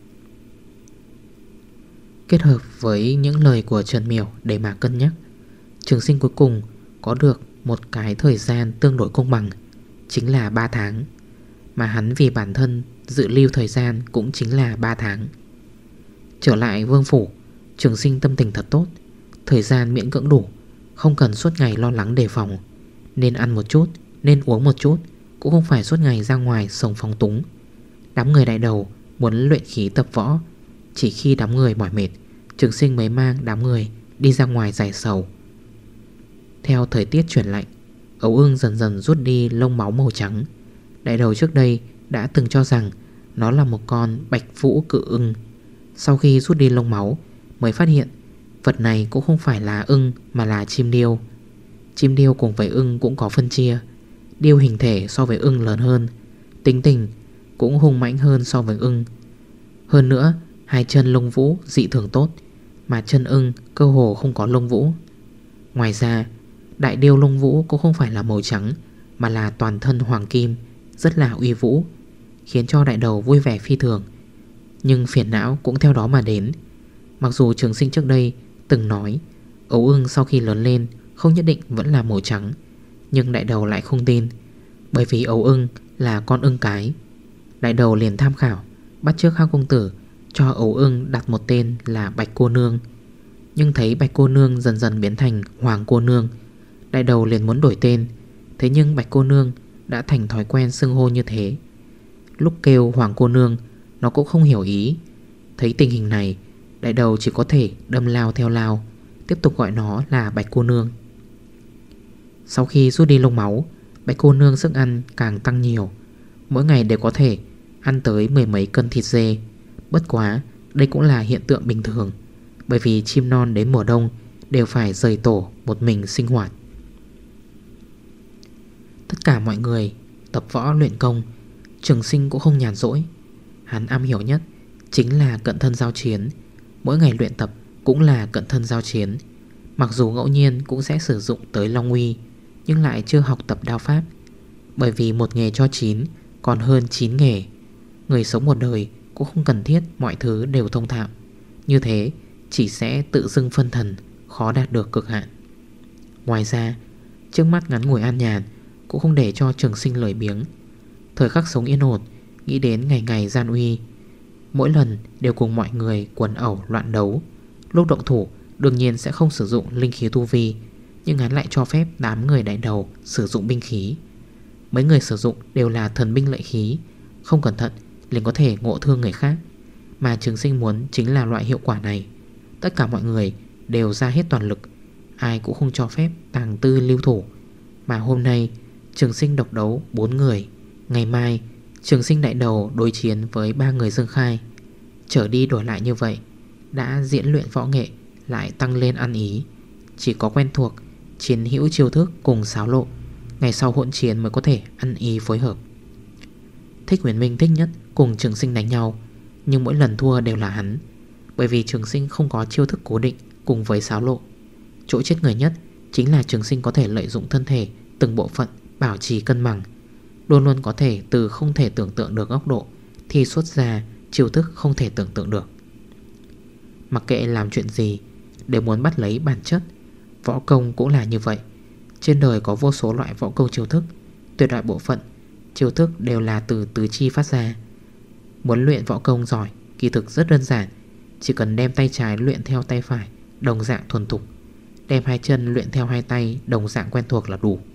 Kết hợp với những lời của Trần Miểu để mà cân nhắc, Trường Sinh cuối cùng có được một cái thời gian tương đối công bằng, chính là ba tháng. Mà hắn vì bản thân dự lưu thời gian cũng chính là ba tháng. Trở lại vương phủ, Trường Sinh tâm tình thật tốt. Thời gian miễn cưỡng đủ, không cần suốt ngày lo lắng đề phòng. Nên ăn một chút, nên uống một chút, cũng không phải suốt ngày ra ngoài sống phóng túng. Đám người đại đầu muốn luyện khí tập võ. Chỉ khi đám người mỏi mệt, Trường Sinh mới mang đám người đi ra ngoài giải sầu. Theo thời tiết chuyển lạnh, ấu ưng dần dần rút đi lông máu màu trắng. Đại đầu trước đây đã từng cho rằng nó là một con bạch vũ cự ưng. Sau khi rút đi lông máu mới phát hiện vật này cũng không phải là ưng mà là chim điêu. Chim điêu cùng với ưng cũng có phân chia. Điêu hình thể so với ưng lớn hơn, tính tình cũng hung mãnh hơn so với ưng. Hơn nữa hai chân lông vũ dị thường tốt, mà chân ưng cơ hồ không có lông vũ. Ngoài ra đại điêu lông vũ cũng không phải là màu trắng, mà là toàn thân hoàng kim, rất là uy vũ, khiến cho đại đầu vui vẻ phi thường. Nhưng phiền não cũng theo đó mà đến. Mặc dù Trường Sinh trước đây từng nói ấu ưng sau khi lớn lên không nhất định vẫn là màu trắng, nhưng đại đầu lại không tin, bởi vì ấu ưng là con ưng cái. Đại đầu liền tham khảo, bắt chước Hắc công tử cho ấu ưng đặt một tên là Bạch cô nương. Nhưng thấy Bạch cô nương dần dần biến thành Hoàng cô nương, đại đầu liền muốn đổi tên. Thế nhưng Bạch cô nương đã thành thói quen xưng hô như thế. Lúc kêu Hoàng cô nương nó cũng không hiểu ý. Thấy tình hình này, đại đầu chỉ có thể đâm lao theo lao, tiếp tục gọi nó là Bạch cô nương. Sau khi rút đi lông máu, Bạch cô nương sức ăn càng tăng nhiều, mỗi ngày đều có thể ăn tới mười mấy cân thịt dê. Bất quá đây cũng là hiện tượng bình thường, bởi vì chim non đến mùa đông đều phải rời tổ một mình sinh hoạt. Tất cả mọi người tập võ luyện công, Trường Sinh cũng không nhàn rỗi. Hắn am hiểu nhất chính là cận thân giao chiến. Mỗi ngày luyện tập cũng là cận thân giao chiến. Mặc dù ngẫu nhiên cũng sẽ sử dụng tới Long Uy, nhưng lại chưa học tập đao pháp. Bởi vì một nghề cho chín còn hơn chín nghề. Người sống một đời cũng không cần thiết mọi thứ đều thông thạo. Như thế chỉ sẽ tự dưng phân thần, khó đạt được cực hạn. Ngoài ra, trước mắt ngắn ngủi an nhàn cũng không để cho Trường Sinh lười biếng. Thời khắc sống yên ổn, nghĩ đến ngày ngày gian uy. Mỗi lần đều cùng mọi người quần ẩu loạn đấu. Lúc động thủ đương nhiên sẽ không sử dụng linh khí tu vi, nhưng hắn lại cho phép đám người đại đầu sử dụng binh khí. Mấy người sử dụng đều là thần binh lợi khí, không cẩn thận liền có thể ngộ thương người khác. Mà Trường Sinh muốn chính là loại hiệu quả này. Tất cả mọi người đều ra hết toàn lực, ai cũng không cho phép tàng tư lưu thủ. Mà hôm nay Trường Sinh độc đấu bốn người, ngày mai Trường Sinh đại đầu đối chiến với ba người Dương Khai. Trở đi đổi lại như vậy, đã diễn luyện võ nghệ lại tăng lên ăn ý. Chỉ có quen thuộc chiến hữu chiêu thức cùng xáo lộ, ngày sau hỗn chiến mới có thể ăn ý phối hợp. Thích Huyền Minh thích nhất cùng Trường Sinh đánh nhau, nhưng mỗi lần thua đều là hắn. Bởi vì Trường Sinh không có chiêu thức cố định cùng với xáo lộ. Chỗ chết người nhất chính là Trường Sinh có thể lợi dụng thân thể từng bộ phận bảo trì cân bằng, luôn luôn có thể từ không thể tưởng tượng được góc độ thì xuất ra chiêu thức không thể tưởng tượng được. Mặc kệ làm chuyện gì đều muốn bắt lấy bản chất. Võ công cũng là như vậy. Trên đời có vô số loại võ công chiêu thức, tuyệt đại bộ phận chiêu thức đều là từ tứ chi phát ra. Muốn luyện võ công giỏi kỳ thực rất đơn giản. Chỉ cần đem tay trái luyện theo tay phải đồng dạng thuần thục, đem hai chân luyện theo hai tay đồng dạng quen thuộc là đủ.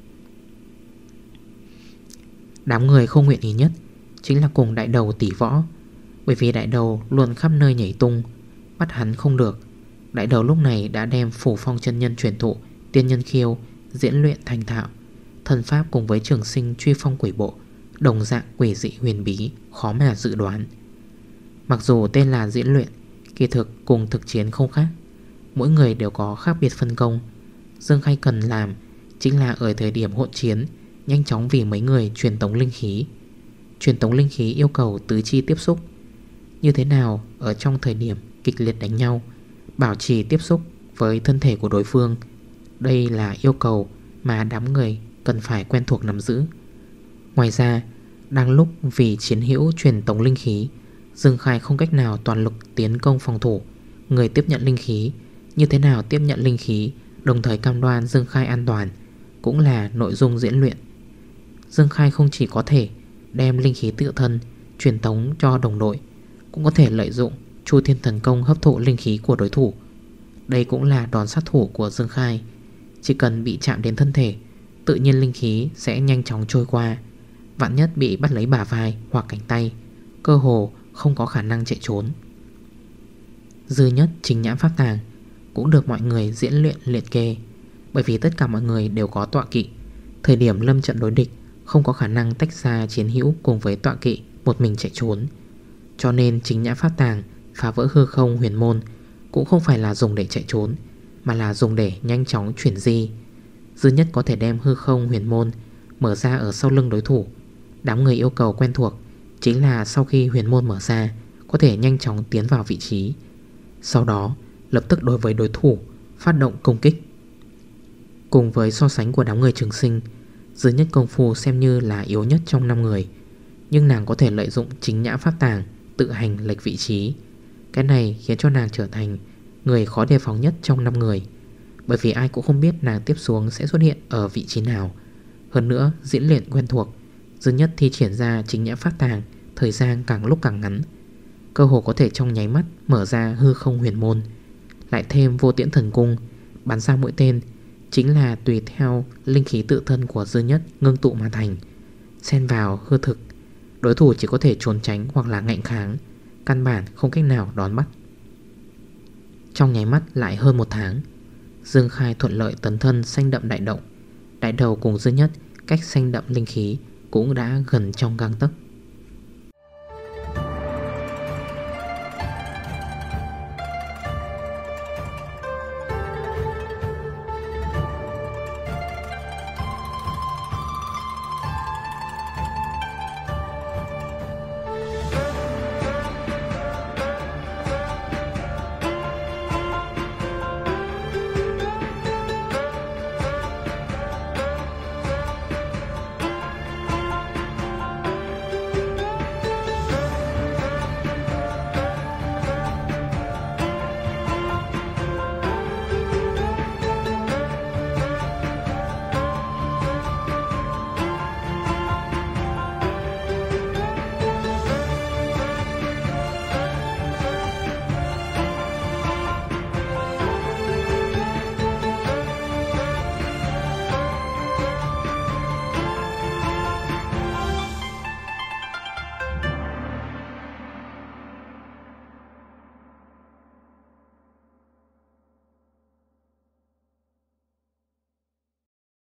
Đám người không nguyện ý nhất chính là cùng đại đầu tỷ võ. Bởi vì đại đầu luôn khắp nơi nhảy tung, bắt hắn không được. Đại đầu lúc này đã đem Phủ Phong chân nhân truyền thụ Tiên Nhân Khiêu diễn luyện thành thạo. Thần pháp cùng với Trường Sinh truy phong quỷ bộ đồng dạng quỷ dị huyền bí, khó mà dự đoán. Mặc dù tên là diễn luyện, kỳ thực cùng thực chiến không khác. Mỗi người đều có khác biệt phân công. Dương Khai cần làm chính là ở thời điểm hỗn chiến nhanh chóng vì mấy người truyền tống linh khí. Truyền tống linh khí yêu cầu tứ chi tiếp xúc. Như thế nào ở trong thời điểm kịch liệt đánh nhau bảo trì tiếp xúc với thân thể của đối phương, đây là yêu cầu mà đám người cần phải quen thuộc nắm giữ. Ngoài ra, đang lúc vì chiến hữu truyền tống linh khí, Dương Khai không cách nào toàn lực tiến công phòng thủ. Người tiếp nhận linh khí như thế nào tiếp nhận linh khí, đồng thời cam đoan Dương Khai an toàn, cũng là nội dung diễn luyện. Dương Khai không chỉ có thể đem linh khí tự thân truyền tống cho đồng đội, cũng có thể lợi dụng Chu Thiên Thần Công hấp thụ linh khí của đối thủ. Đây cũng là đòn sát thủ của Dương Khai. Chỉ cần bị chạm đến thân thể, tự nhiên linh khí sẽ nhanh chóng trôi qua. Vạn nhất bị bắt lấy bả vai hoặc cánh tay, cơ hồ không có khả năng chạy trốn. Dư nhất Chính Nhãn Pháp Tàng cũng được mọi người diễn luyện liệt kê. Bởi vì tất cả mọi người đều có tọa kỵ, thời điểm lâm trận đối địch không có khả năng tách ra chiến hữu cùng với tọa kỵ một mình chạy trốn. Cho nên Chính Nhãn Pháp Tàng phá vỡ hư không huyền môn cũng không phải là dùng để chạy trốn, mà là dùng để nhanh chóng chuyển di. Dư Nhất có thể đem hư không huyền môn mở ra ở sau lưng đối thủ. Đám người yêu cầu quen thuộc chính là sau khi huyền môn mở ra có thể nhanh chóng tiến vào vị trí, sau đó lập tức đối với đối thủ phát động công kích. Cùng với so sánh của đám người Trường Sinh, Dư Nhất công phu xem như là yếu nhất trong năm người, nhưng nàng có thể lợi dụng chính nhã pháp tàng tự hành lệch vị trí. Cái này khiến cho nàng trở thành người khó đề phòng nhất trong năm người, bởi vì ai cũng không biết nàng tiếp xuống sẽ xuất hiện ở vị trí nào. Hơn nữa diễn luyện quen thuộc, Dư Nhất thi triển ra chính nhã pháp tàng thời gian càng lúc càng ngắn, cơ hồ có thể trong nháy mắt mở ra hư không huyền môn. Lại thêm vô tiễn thần cung, bắn ra mũi tên chính là tùy theo linh khí tự thân của Dư Nhất ngưng tụ mà thành, xen vào hư thực. Đối thủ chỉ có thể trốn tránh hoặc là ngạnh kháng, căn bản không cách nào đón bắt. Trong nháy mắt lại hơn một tháng, Dương Khai thuận lợi tấn thân xanh đậm đại động. Đại đầu cùng Dư Nhất cách xanh đậm linh khí cũng đã gần trong gang tấc.